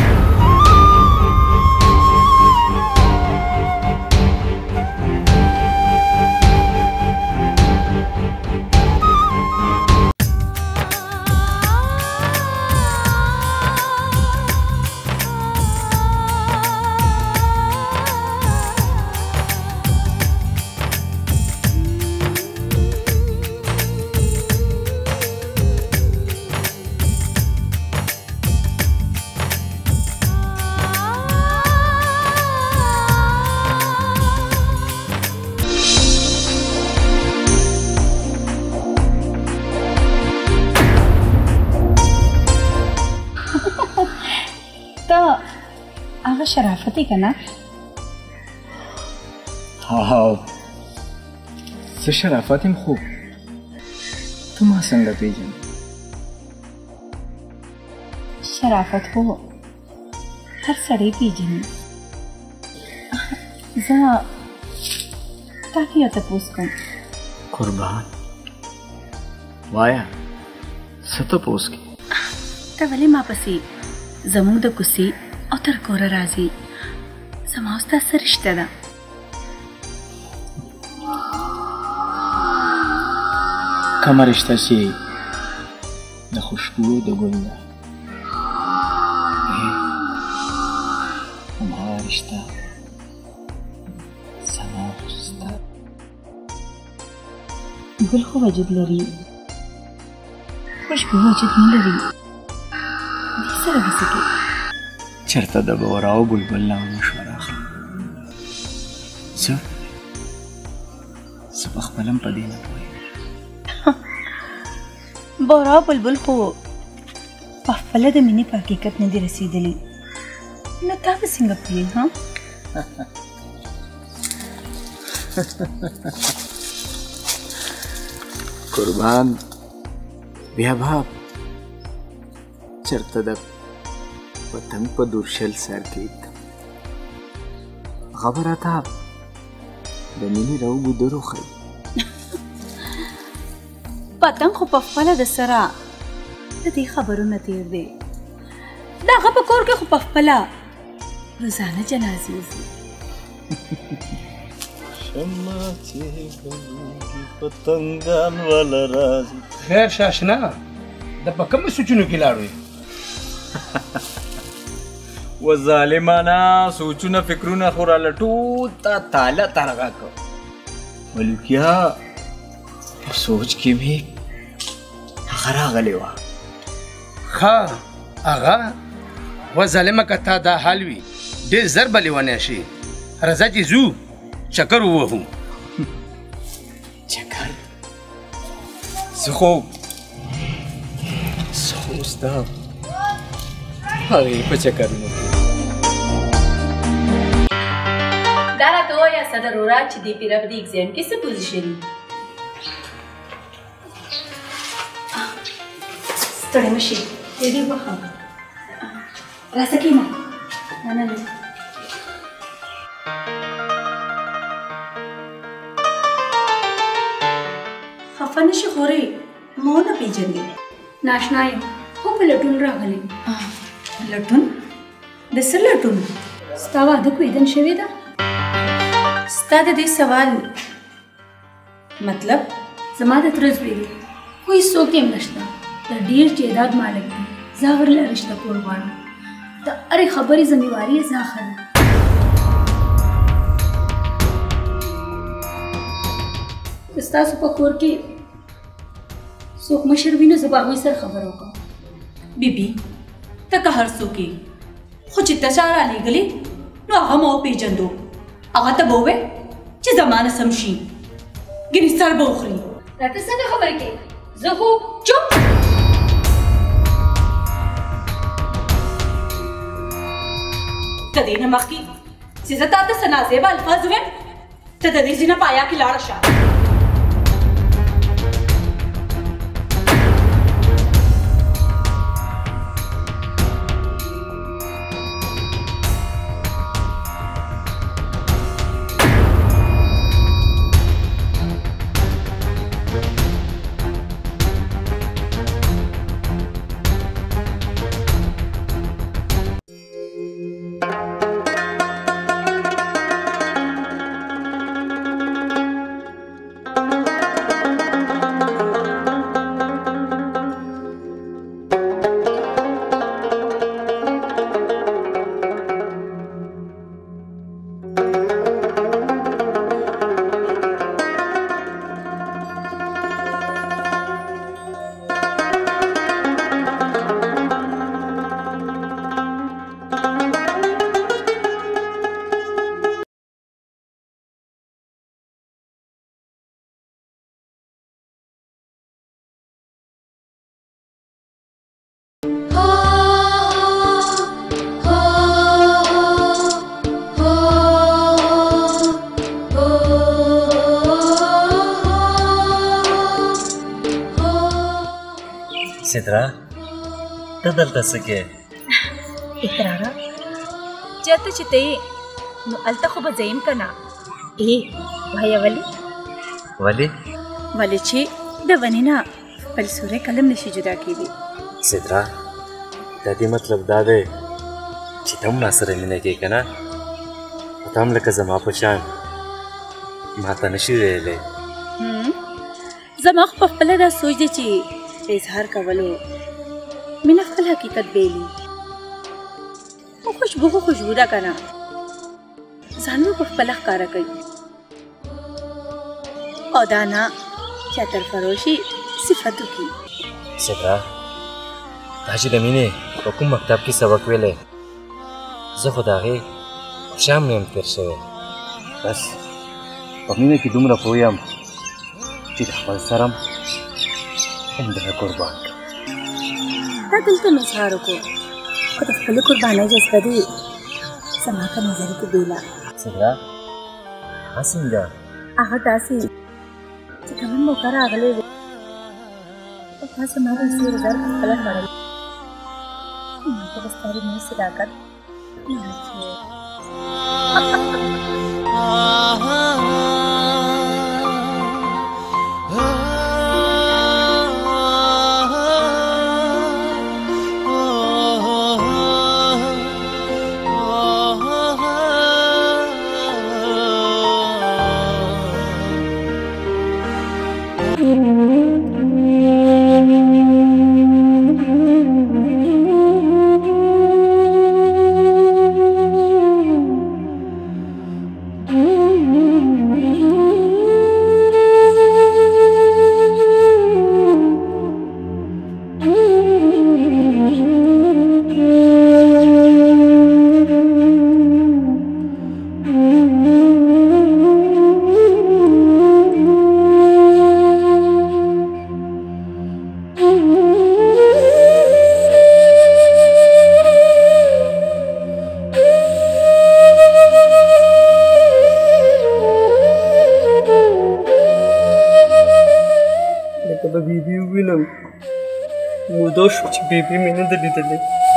هغه شرافت یې که نه؟ ها څه شرافت یم خو ته ما څنګه پېژنې؟ شرافت خو هر سړی پېژني. زه تا کې یو تپوس کوم. قربان وایه څه تپوس کې؟ ته ولې ما پسې زموږ د کوڅې او تر کوره راځي؟ زما او ستا څه رشته ده؟ کومه رشته چې د خوشبو د ګل ده هماغه رشته زما او ستا. ګل خو وجود لري خوشبو وجود نه لري. دې سره به څه کوي؟ چرته د بورا او بلبل نه مشوره اخلم. زه زه پخپله هم په دې نه پوهېږم. بورا او بلبل خو پخپله د مینې په حقیقت نه دي رسېدلي نو تا به څنګه پوهېږې ها؟ قربان بیا به چرته د وطن په دورشل سر کې خبره تا د مینې راوګو درو خی پتنګ خو په خپله د سره د دې خبرو نه تیر دی د هغه په کور کې خو په خپله روزانه جنازې ځي شمع چې بلېږي پتنګان والا راځي. خیر شاشنا د په کومو سوچونو کې لاړو و ظالمانه سوچونه فکرونه خو راله ټول تا تاله ترغه کړ ملوکیا په سوچ کې مې هغه راغلی وه ښه هغه و ظالمه که تا دا حال وي ډېر زر به لیونی شي راځه چې ځو چکر ووهو چکر زه خو زه خو ستا هغې په چکرونو دا راته ووایه صدر ورا چې دې پیره په دې اګزام کې څه پوزیشن وي ستړی مه شي ډېرې وخه راځه کښېنه نه نه نه خفه نه شي خورې ما ونه پېژندې ناشنا یم خو په لټون راغلی لټون د څه لټون ستا واده کویدن شوې ده ستا د دې سوال مطلب زما د تره زوی دی خو هېڅوک یې نشته د ډېر جایداد مالک دی زه ورله رشته کول غواړم د هرې خبرې ذمېواري یې زه اخلم که ستاسو په کور کې څوک مشر وي نو زه به هغوی سره خبره وکړم بیبي ته که هر څوک یې خو چې ته چا رالېږلې نو هغه ما وپېژندو هغه ته به ووایې چې زما نه سم شي ګنې سر به وخوري راته څنګه خبرې کوې زه خو چوپ د دې نه مخکې چې زه تا ته څه نازیبه الفاظ ووایم ته د دې ځینه په حیا کې لاړه شه سدرا ته دلته څه کوې اقراره چېرته چې ته یې نو هلته خو به زه یم که نه ای وایه ولې ولې ولې چې د ونې نه خپل سوری قلم نشي جدا کېدی سدرا د دې مطلب دا دی چې ته هم ما سره مینه کوې که نه او ته هم لکه زما په شان ما ته نشي ویلی زما خو په خپله دا سوچ دی چې اظهار کولو مینه خپل حقیقت بیلی خو خوشبو خو خوشبو ده که نه ځان مې په خپله ښکاره کوي او دا نه چې اترفروشي صفت وکړي سدرا تا چې د مینې په کوم مکتب کې سبق ویلی زه خو د هغې شام نه یم تېر شوی بس په مینه کې دومره پوه یم چې د خپل سره همدغه قربان کړم تا دلته مې اظهار وکړو خو د خپلې قربانۍ جذبه دې زما په نظر کې بېله سدرا هغه څنګه هغه داسې چې کومه موقع راغلی وې او تا زما د سي رضا په خپله خوړل ما ته به ستا د مینې صداقت نه راکړې दोष बीबी मैंने दली दली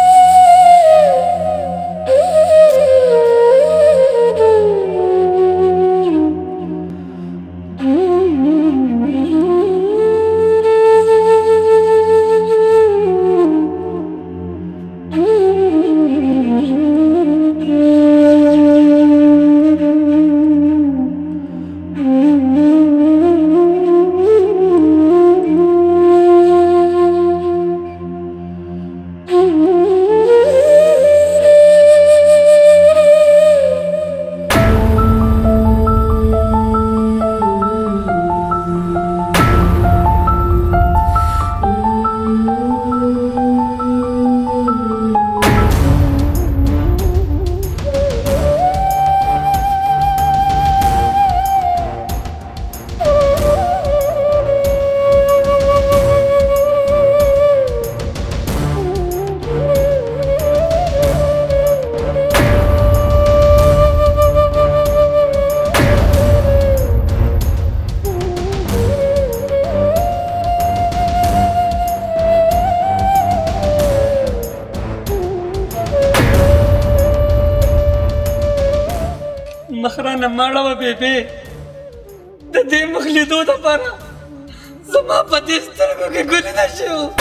مخرانه ماړه وه بېبې د دې مخ لیدو دپاره زما په دې سترګو کې ګلونه شوي وو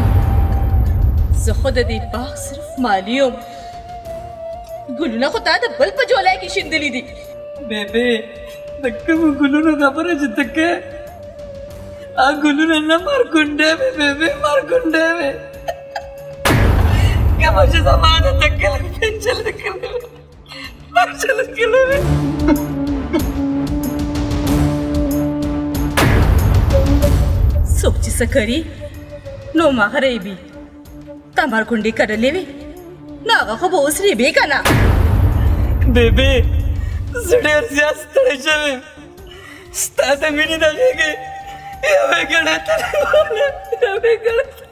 زه خو د دې باغ صرف مالي یم ګلونه خو تا د بل په جولای کې شیندلي دي بېبې د کومو ګلونو خبره چې ته کوې هغه ګلونه نه مارګونډې وې بېبې مارګونډې وې کومه چې زما د تکل پنچل کړې وې پنچل کړې وې څوک چې څه کوي نو ما ریبي تا مارګونډې کرلې وې نو هغه خو به اوس ریبې که نه بېبې زه ډېر زیات ستړی شوی یم ستا د مینې د غېږې یوې ګړۍ ته راغلم یوې ګړۍ ته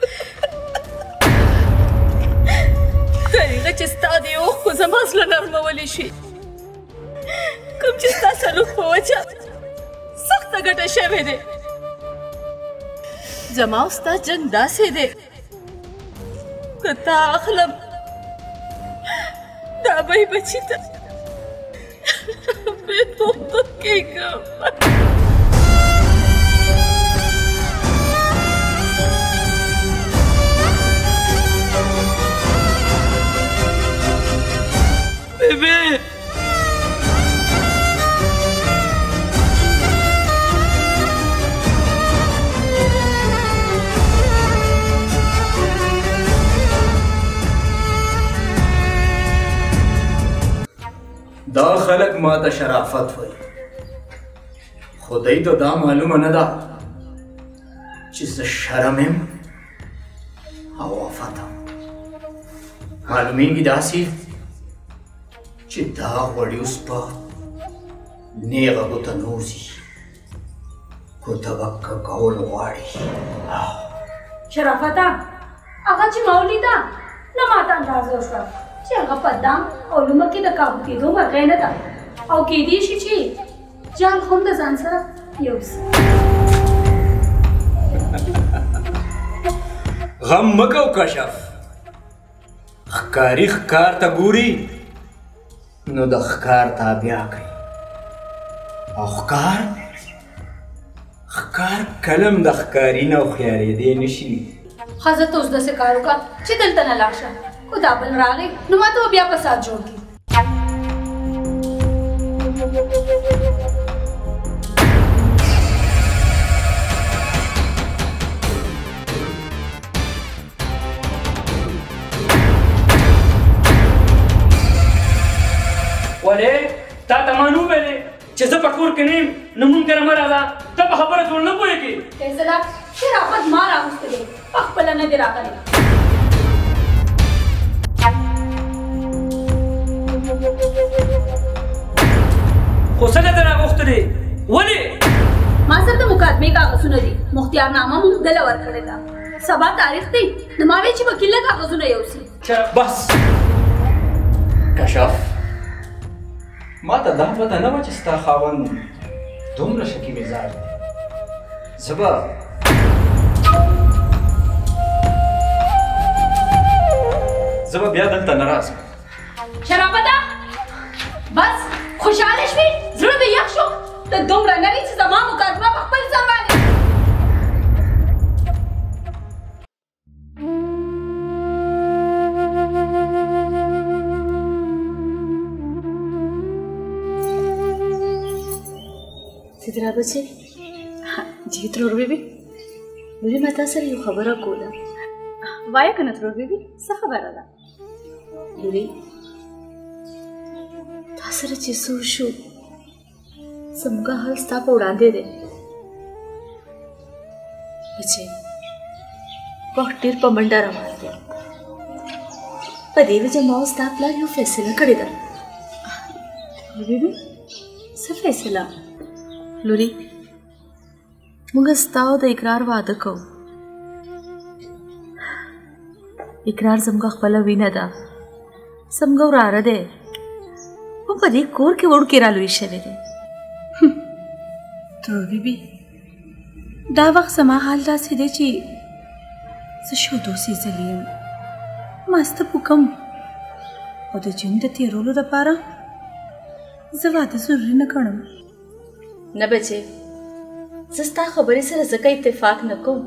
دریغه چې ستا د اوښکو زما زړه نرمولی شي کوم چې ستا سلوک په وجه سخته ګټه شوې دی زما او ستا جنګ داسې دی که تا اخلم دا به یې بچي ته بې پوښتنه کېږم بېبې دا خلک ما ته شرافت وایي خو دوی ته دا معلومه نه ده چې زه شرم یم او آفت یم معلومیږي داسې چې دا غوړي اوس په نیغه ګوته نوځي ګوته به ککول غواړي شرافته هغه چې ما ولیده نه ماته اندازه وشوه چې هغه په دام او لومه کې د کابو کېدو مرغۍ نه ده او کېدی شي چې جال خو هم د ځان سره یوسي غم مه کوه کشف ښکاري ښکار ته ګوري نو د ښکار تابیا کوي او ښکار ښکار کلم د ښکاري نه هوښیارېدی نه شي ښځه ته اوس داسې کار وکړه چې دلته نه لاړ شه خو دا بل راغی نو ما ته به بیا فساد جوړ کړي ولې تا ته ما نه وویلې چې زه په کور کې نه یم نو مونږ کره مه راځه ته په خبره ټول نه پوهېږې فیصله شرافت ما راغوستی دی پخپله نه دی راغلی خو څنګه ته راغوښتلې ولې ما سره د مقدمې کاغذونه دي مختیارنامه موږ دله ورکړې ده سبا تاریخ دی نو ما وی چې وکیل له کاغذونه یوسي بس کشف ما ته دا پته نه وه چې ستا خاوند دومره شکي مزاج دی زه به زه به بیا دلته نه راځم شرافته بس خوشحاله شوې زړه مې یخ شو ته دومره نه وي چې زما مقدمه په خپل سر باندې سدرا بچې جی ترور بیبي لوري ما تا سره یو خبره کوله وایه که نه ترور بیبي څه خبره ده لوري تا سره چې څه وشو زموږ حال ستا په وړاندې دی بچې وخت ډېر په منډه روان دی په دې وجه ما او ستا پلار یو فیصله کړې ده بیبي څه فیصله لوري موږ ستا او د اقرار واده کوو اقرار زموږ خپله وینه ده زموږ وراره دی او په دې کور کې وړوکی رالوی شوی دی ترور بیبي دا وخت زما حال داسې دی چې زه شودو سېزلی یم ماسته پوکم او د ژوند د تېرولو دپاره زه واده ضروري نه ګڼم نه بچې زه ستا خبرې سره ځکه اتفاق نه کوم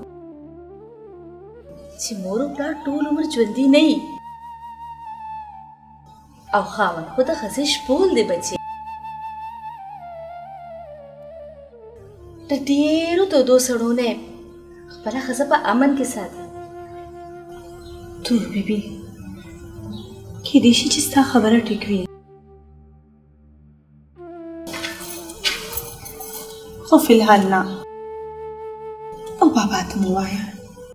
چې مور او پلار ټول عمر ژوندي نه وي او خاوند خو د ښځې شپول دی بچې د ډېرو تودو سړو نه خپله ښځه په امن کې ساتي تور بیبي کیدای شي چې ستا خبره ټیک وي خو فی الحال نه او بابا ته مو وایه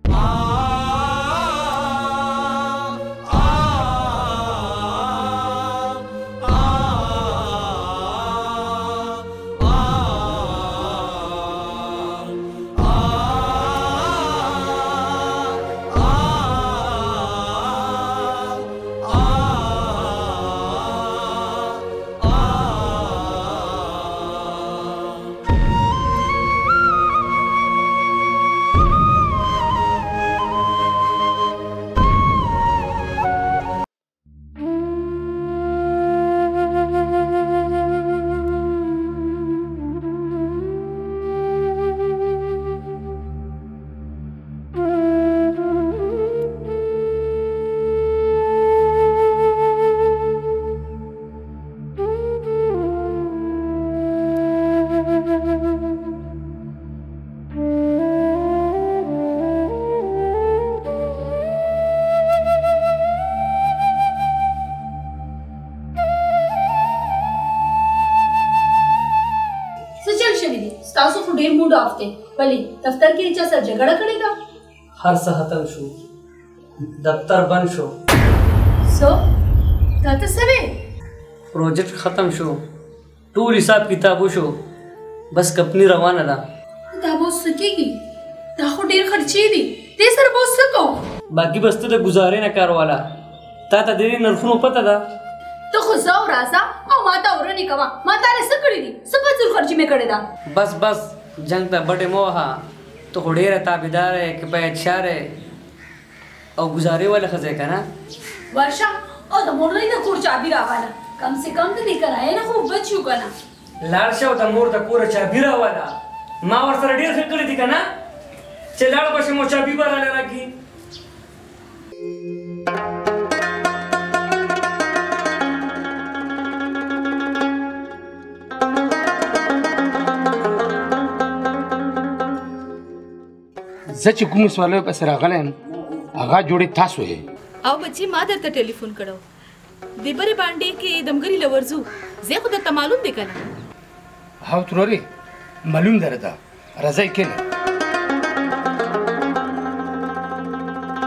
ډېر موډ آف دی ولې دفتر کې چا سره جګړه کړې ده هر څه ختم شو دفتر بند شو سو دا ته څه وې پروجیکټ ختم شو ټول حساب کتاب وشو بس کمپنی روانه ده دا به اوس څه کېږي دا خو ډېر خرچې دي دې سره به اوس څه کوو باقي بس ته د ګزارې نه کار والا تا ته د دې نرخونو پته ده ته خو ځه او راځه او ما ته ورنې کوه ما تاله څه کړي دي څه فضول خرچي مې کړې ده بس بس جنگ ته بټې مه وهه ته خو ډېره تابعدار یې که باید شاره او ګزارې والا ښځه یې که نه ورشه او د مورنۍ د کور چابي راواله کم سے کم د دې کرایې نه خو بچ یو که نه لاړ شه او د مور د کوره چابي راواله ما ورسره ډېر ښه کړي دي که نه چې لاړ به شم او چابي به راله راکړي زه چې کوم سوالیو پسې راغلی یم هغه جوړې تاسو یې او بچې ما درته ټلیفون کړو د برې باندې کې دمګري لورځو زه خو درته معلوم دی که نه هو ترورې معلوم درته راځئ کښېنه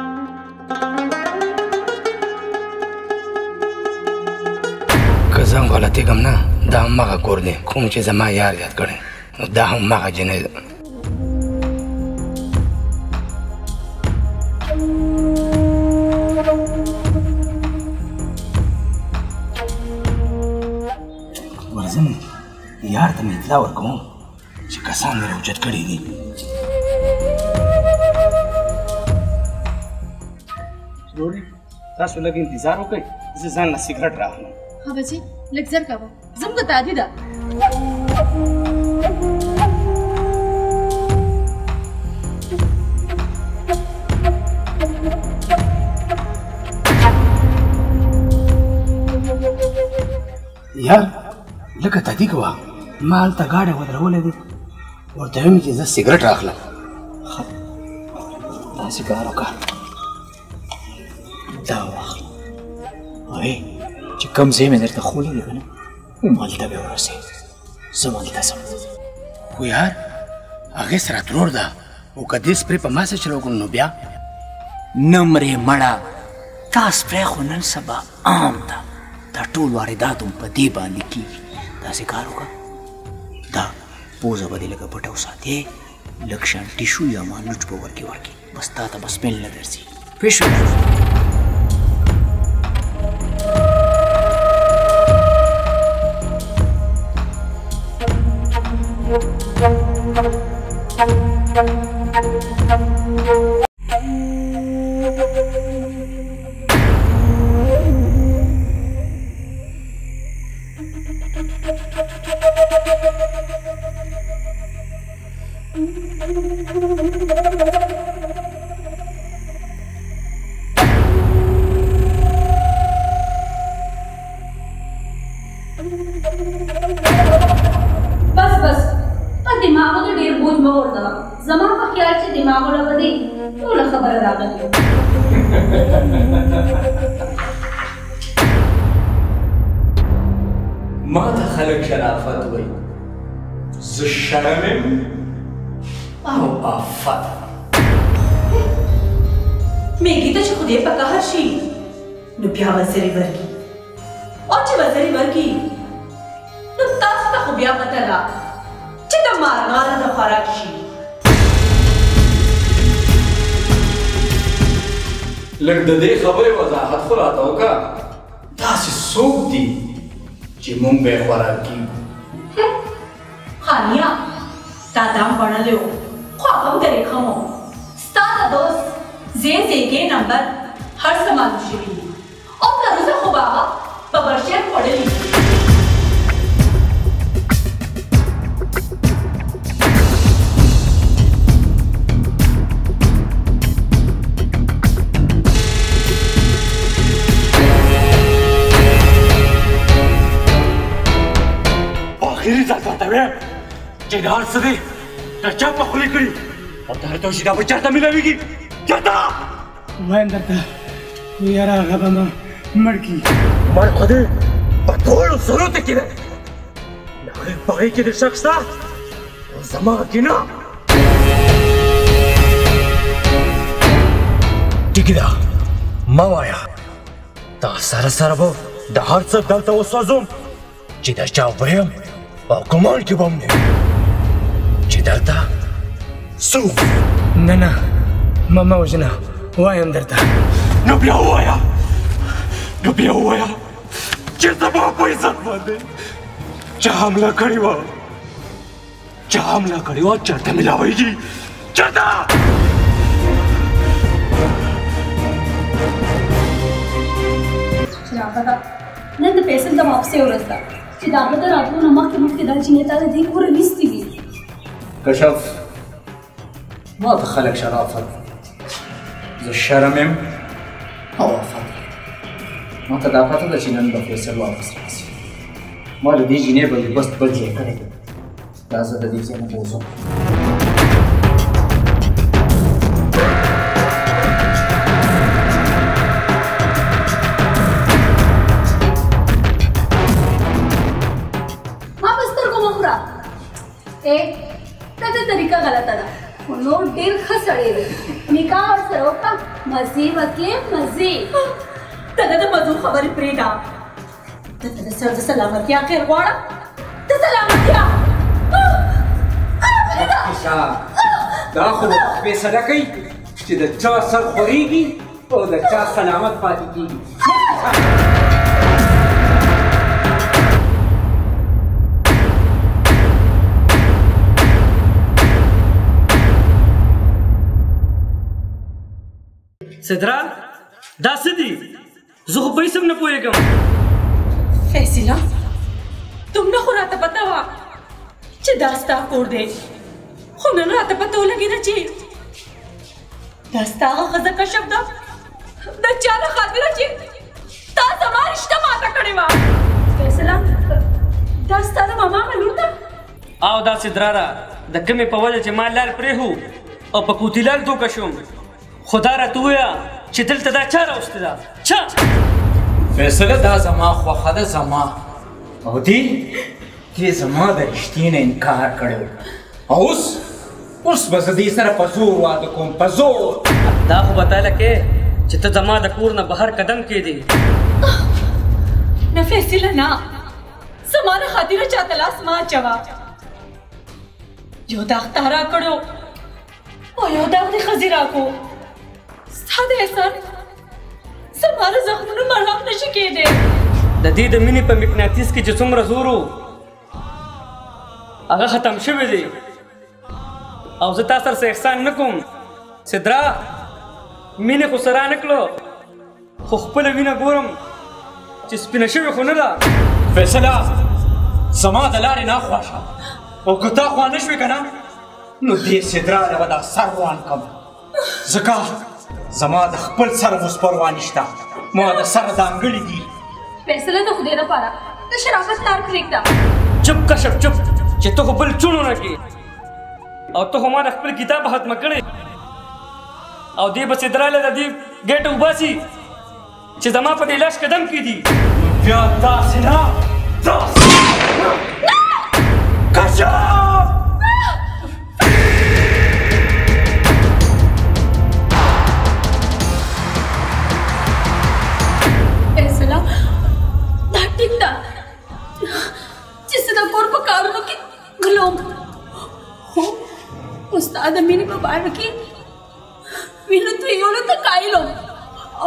که زه غلطي کوم نه دا هماغه کور دی کوم چې زما یار یاد کړی نو دا هماغه جنۍ ده ورځم یار ته مې اطلاع ورکوم چې کسان مې راوچت کړي دي ضروري تاسو لږ انتظار وکړئ زه ځان له سګرټ راغلم ها بچي لږ زر کوه زموږ ته عادي ده یار لکه تدی کوه ما هلته ګاډی ودرولې دی ورته وایم چې زه سګرټ راخلم داسې کار وکړه دا واخله وایي چې کوم ځای مې درته ښولی دی که نه همالته به ورسې زه همالته ځم خو یار هغې سره ترور ده او که دې سپرې په ما سره چلو کړو نو بیا نه مرې مړه تا سپری خو نن سبا عام ده دا ټول واردات هم په دې باندې کېږي داسې کار وکړه دا پوزه به دې لږه پټه وساتې لږ شان ټیشو یا مالوچ به ورکې ورکې بس تا ته به سمیل نه درځي پوه شوې बस बस पर दिमाग में ढेर बोझ में और दवा जमा का ख्याल से दिमाग वाला बदे तो ला खबर रागल ما ته خلک شرافت وایي زه شرم یم او آفت میگی ته چې خدای په قهر شي نو بیا وزري ورکي او چې وزري ورکي نو تاسو ته خو بیا پته ده چې د مارغانو د خوراک شي لږ د دې خبرې وضاحت خو راته وکړه داسې څوک دي چې مونږ به یې خوراک کېږو خانیا تا دام پړلی و خو هغه هم درې ښه و ستا د دوست زی زیګې نمبر هر څه معلوم شوي دي او تر اوسه خو به هغه په برشیان خوړلي دي آخري ځل درته وایم چې دا هر څه دی د چا په خولې کړي او دا ورته چې دا به چېرته مېلاوېږي چېرته وایم درته خو یاره هغه به ما مړ کړي مړ خو دې په ټولو صورتو کې دی د هغې په هغې کې د شک شته او زما کې نه ټیکې ده مه وایه دا سره سره به د هر څه دلته وسوځم چې د چا ویم او ګمان کې به هم نه چې دلته څوک نه نه ما مه وژنه وایم درته نو بیا ووایه نو بیا ووایه چې زما په عزت باندې چا حمله کړې وه چا حمله کړې وه چېرته میلاویږي چېرته شرافته نن د فیصل د واپسې ورځ ده چې د هغه د راتلو نه مخکې مخکې دا جینۍ تا د دې کوره نیستې وي کشف ما ته خلک شرافت زه شرم یم او آفت ما ته دا پته ده چې نن به فیصل واپس راسي ما د دې جینۍ بندوبست بل ځای کړی دی دا زه د دې ځای نه وځم ए دا د طریقه غلطه ده خو نور ډېر ښه سړی دی نکاح ورسره وکړه مزې وکړې مزې ته د مزو خبرې پرېږده ته د سر د سلامتیا خیر غواړم د سلامتیا دا خو فیصله کوي چې د چا سر خورېږي او د چا سلامت پاتې کېږي صدرا دا څه دي زه خو په هېڅ هم نه پوهېږم فیصله تمنه خو راته پته وه چې دا ستا کور دی خو نن راته پته ولګېده چې دا ستا هغه ښځه کشف ده د چا له خاطره چې تا زما رشته ماته کړې وه فیصله دا ستا د ماما هغه لور ده او دا صدراره د کمې په وجه چې ما لار پرېښو او په کوتیلال دوکه شوم خو دا راته ووایه چې دلته دا چا راوستې ده چا فیصله دا زما خوښه ده زما او دې دې زما د رښتې نه انکار کړی و او اوس اوس به زه دې سره په زور واده کوم په زور دا خو به تا لکې چې ته زما د کور نه بهر قدم کېدې نه فیصله نه زما نه خاطره چاته لاس مه اچوه یو داغ تا راکړو او یو داغ دې ښځې راکړو ستا د احسان زما د زخمونو مرهم نشي کېدی د دې د مینې په مقناطیس کې چې څومره زور و هغه ختم شوی دی او زه تا سره څه احسان نه کوم صدرا مینې خو سره نه کړو خو خپله وینه ګورم چې سپینه شوې خو نه ده فیصله زما د لارې نه خوښه او که تا خوا نه شوې که نه نو دې صدراله به دا سر روان کړم ځکه زما د خپل سر اوس پروا نشته ما د سر ځانګړي دي فیصله د خدای لپاره د شرافت لار پرېږده چپ کشف چپ چې ته خو بل چونو نه کې او ته خو ما د خپل کتاب ختمه کړې او دې به صدراله د دې ګېټه وباسي چې زما په دې لاس قدم کې دي بیا داسې نه داسې کشف فیصله دا ټیک ده چې زه د کور په کارونو کې غلوم خو ستا د مینې په باره کې وینو تویولو ته قایل وم او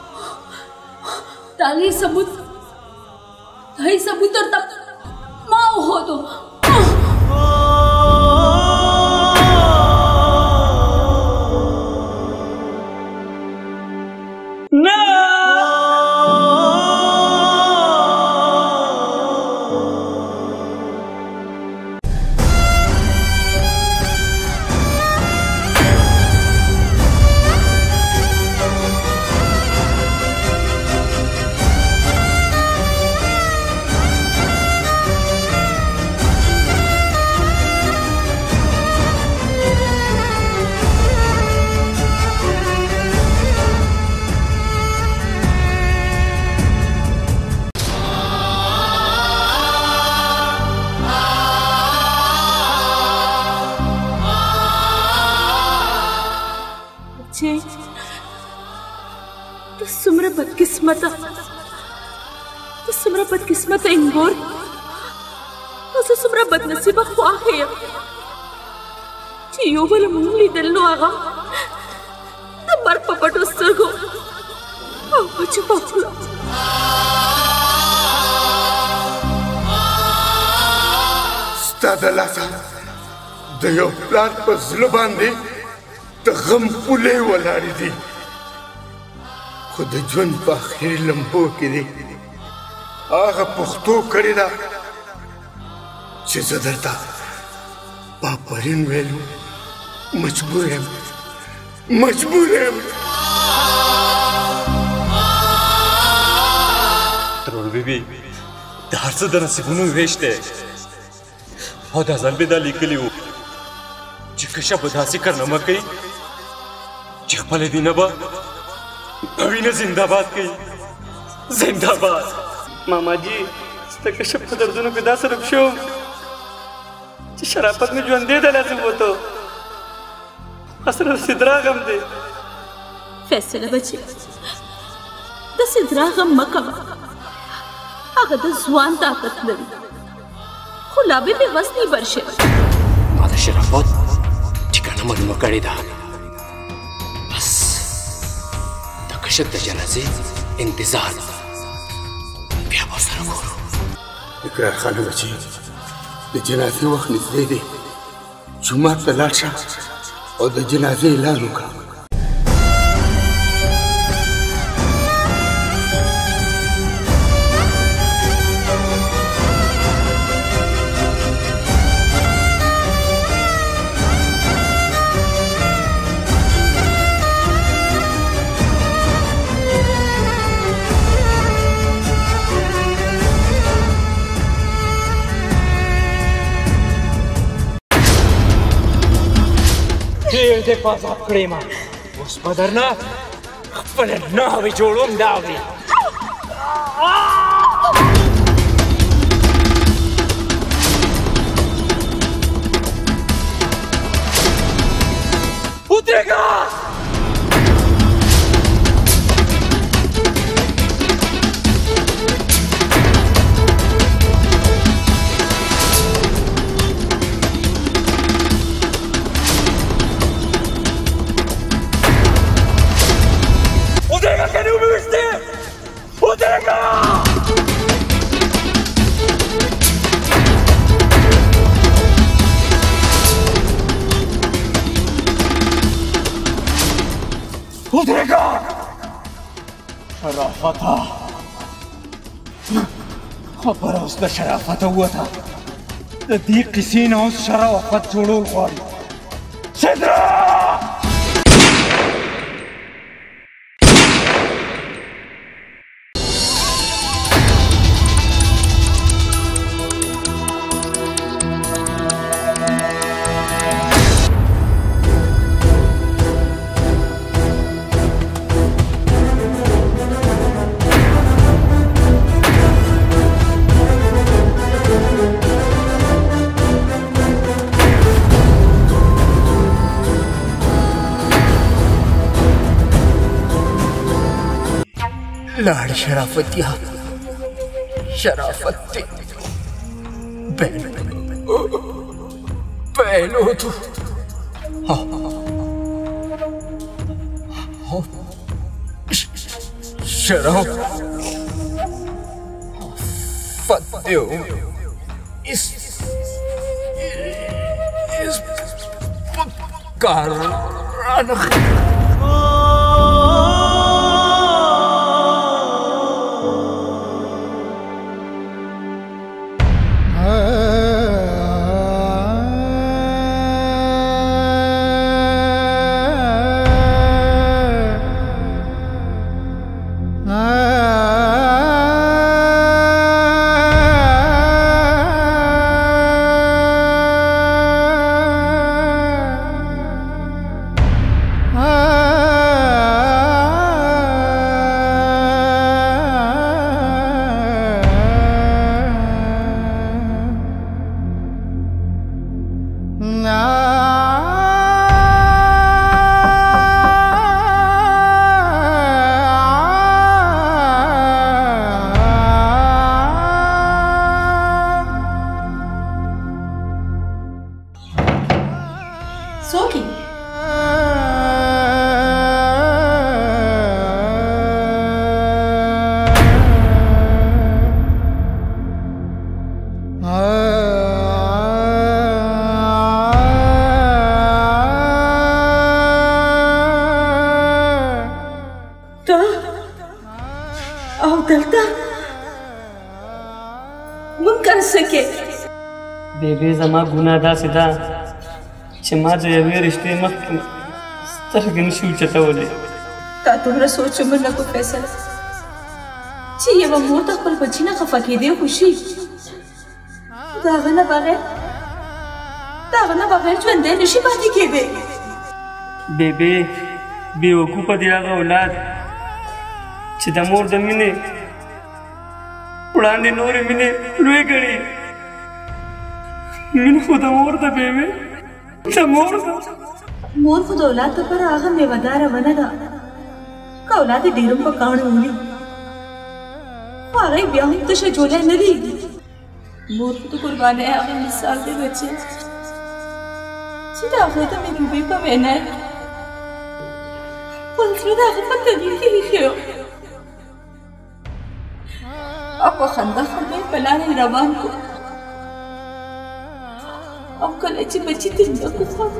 دا یې ثبوت دا یې ثبوت درته ما وښودو ته څومره بدقسمته ته څومره بدقسمته انګور او زه څومره بدنصیبه خواښه یم چې یو بل مونږ لیدل نو هغه د مرګ په پټو سترګو او په چوپه خوله ستا د لاسه د یو پلار په زړه باندې د غم پولې ولاړې دي خو د ژوند په اخري لمبو کې دی هغه پښتو کړې ده چې زه درته پاپرین ویلو مجبور یم مجبور یم ترور بیبي د هر څه د نصیبونو ویش دی او دا ځل به دا لیکلي وو چې کشف به داسې کارنامه کوي چې خپله وینه به وینه زنده‌باد کوي زنده‌باد ماما جی ستا کشف په دردونو کې داسې رب شوم چې شرافت مې ژوندی ته لازم وته اصل د صدرا غم دی فیصله بچی د صدرا غم مه کوه هغه د ځوان طاقت لري خو لا به بې وس نه بر شوی ما د شرافت ټکانه معلومه کړې ده بس د کشف د جنازې انتظار بیا به سره ګورو اقرار خانه بچي د جنازې وخت نږدې دی جومات ته لاړ شه او د جنازې اعلان وکړه ډېر دې په عذاب کړې ما اوس به درنه خپله ناوې جوړوم دا اورې ودرېږه Udega, que não me viste! Udega! Udega! شرافتا خبره اوس د شرافته ووته د دې قصې نه اوس شرافت جوړول غواړي سدرا लाड़ शराफतिया शराफत बहनो बहनो तू शराफ फतेह इस इस कारण بیبي زما ګناه داسې ده چې ما د یوې رشتې مخکې سترګې نشي اوچتولی تا دومره سوچ عمر نه کو فیصله چې یوه مور د خپل بچي نه خفه کېدی خوشي د هغه نه بغیر د هغه نه بغیر ژوندی نشي پاتې کېدی بیبي بېوقوفه دی هغه اولاد چې د مور د مینې وړاندې نورې مینې لوی ګڼي مینه خو د مور ده بیبي د مور ده مور خو د اولاد لپاره هغه میوهداره ونه ده که اولاد یې ډېر هم په کاڼو ولي هغه بیا هم تشه جوړه نه دی مور خو د قربانۍ هغه مثال دی بچې چې د هغه د محبوبې په وینا خپل زړه د هغه په طبیعي کې ایښی و او په خندا خندا یې په لارې روان کړو او کله چې بچي تر ځمکو خواړه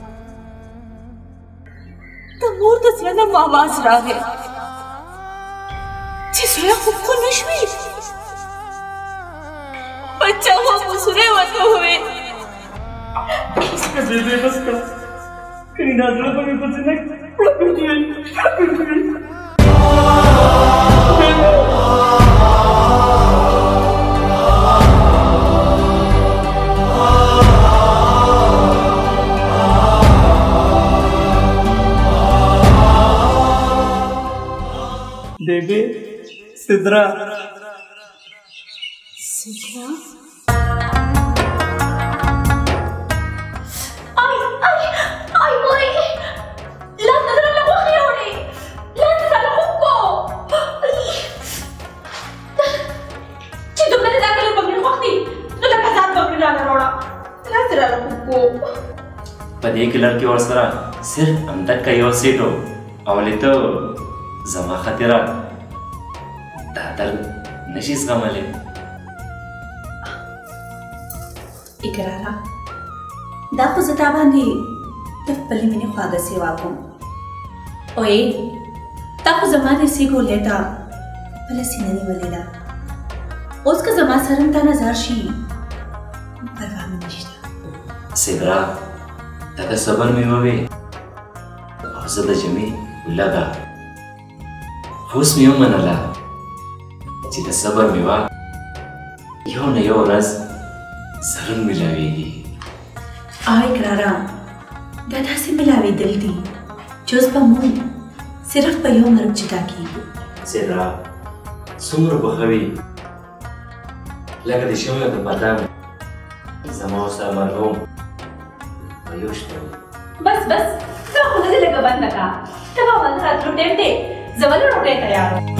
د مور د زړه نه مو اواز راغی چې زړه خوب خو نه شوې بچه خو مسورې ورته ووې بس که بیبي بس که کله دا زړه به مې په ځینه پړپړېږي پړپړېږي Bebe, Sidra. Sidra? Ay, ay, ay, Mori! Lahat na lang ako ngayon eh! Lahat na lang ako ko! Ay! Chito na na lang pag-nilok ni! Doon na kasaan pag-nilala na roda! Lahat na lang ako ko! पदे की लड़की और सरा सिर्फ अंदर का यो सीटो अवली तो जमा खतरा दादर नशीस का मले इकरारा دا خو زه تا باندې د خپلې مینې خواږه سیوا کوم اوې تا خو زما د سیګولې ته خپله سینه نیولې ده اوس که زما سره هم تا نظر شي پروا مې نشته सिद्रा दादा सबर में होवे और ज़्यादा जमी लगा खुश में मनला जितना सबर में वा यो न यो रस जरूर मिलावेगी آه इकरारा दादा से मिलावे दिल दी जोस बमू सिर्फ पे यो मर्ग जुदा की सिद्रा सुमर बखवी लगा दिशों में तो पता जमाओ सा मरहूम आयुष तो बस बस का खुद से लगा बंद लगा तब आवाज रात रोटे दे जबल रोटे तैयार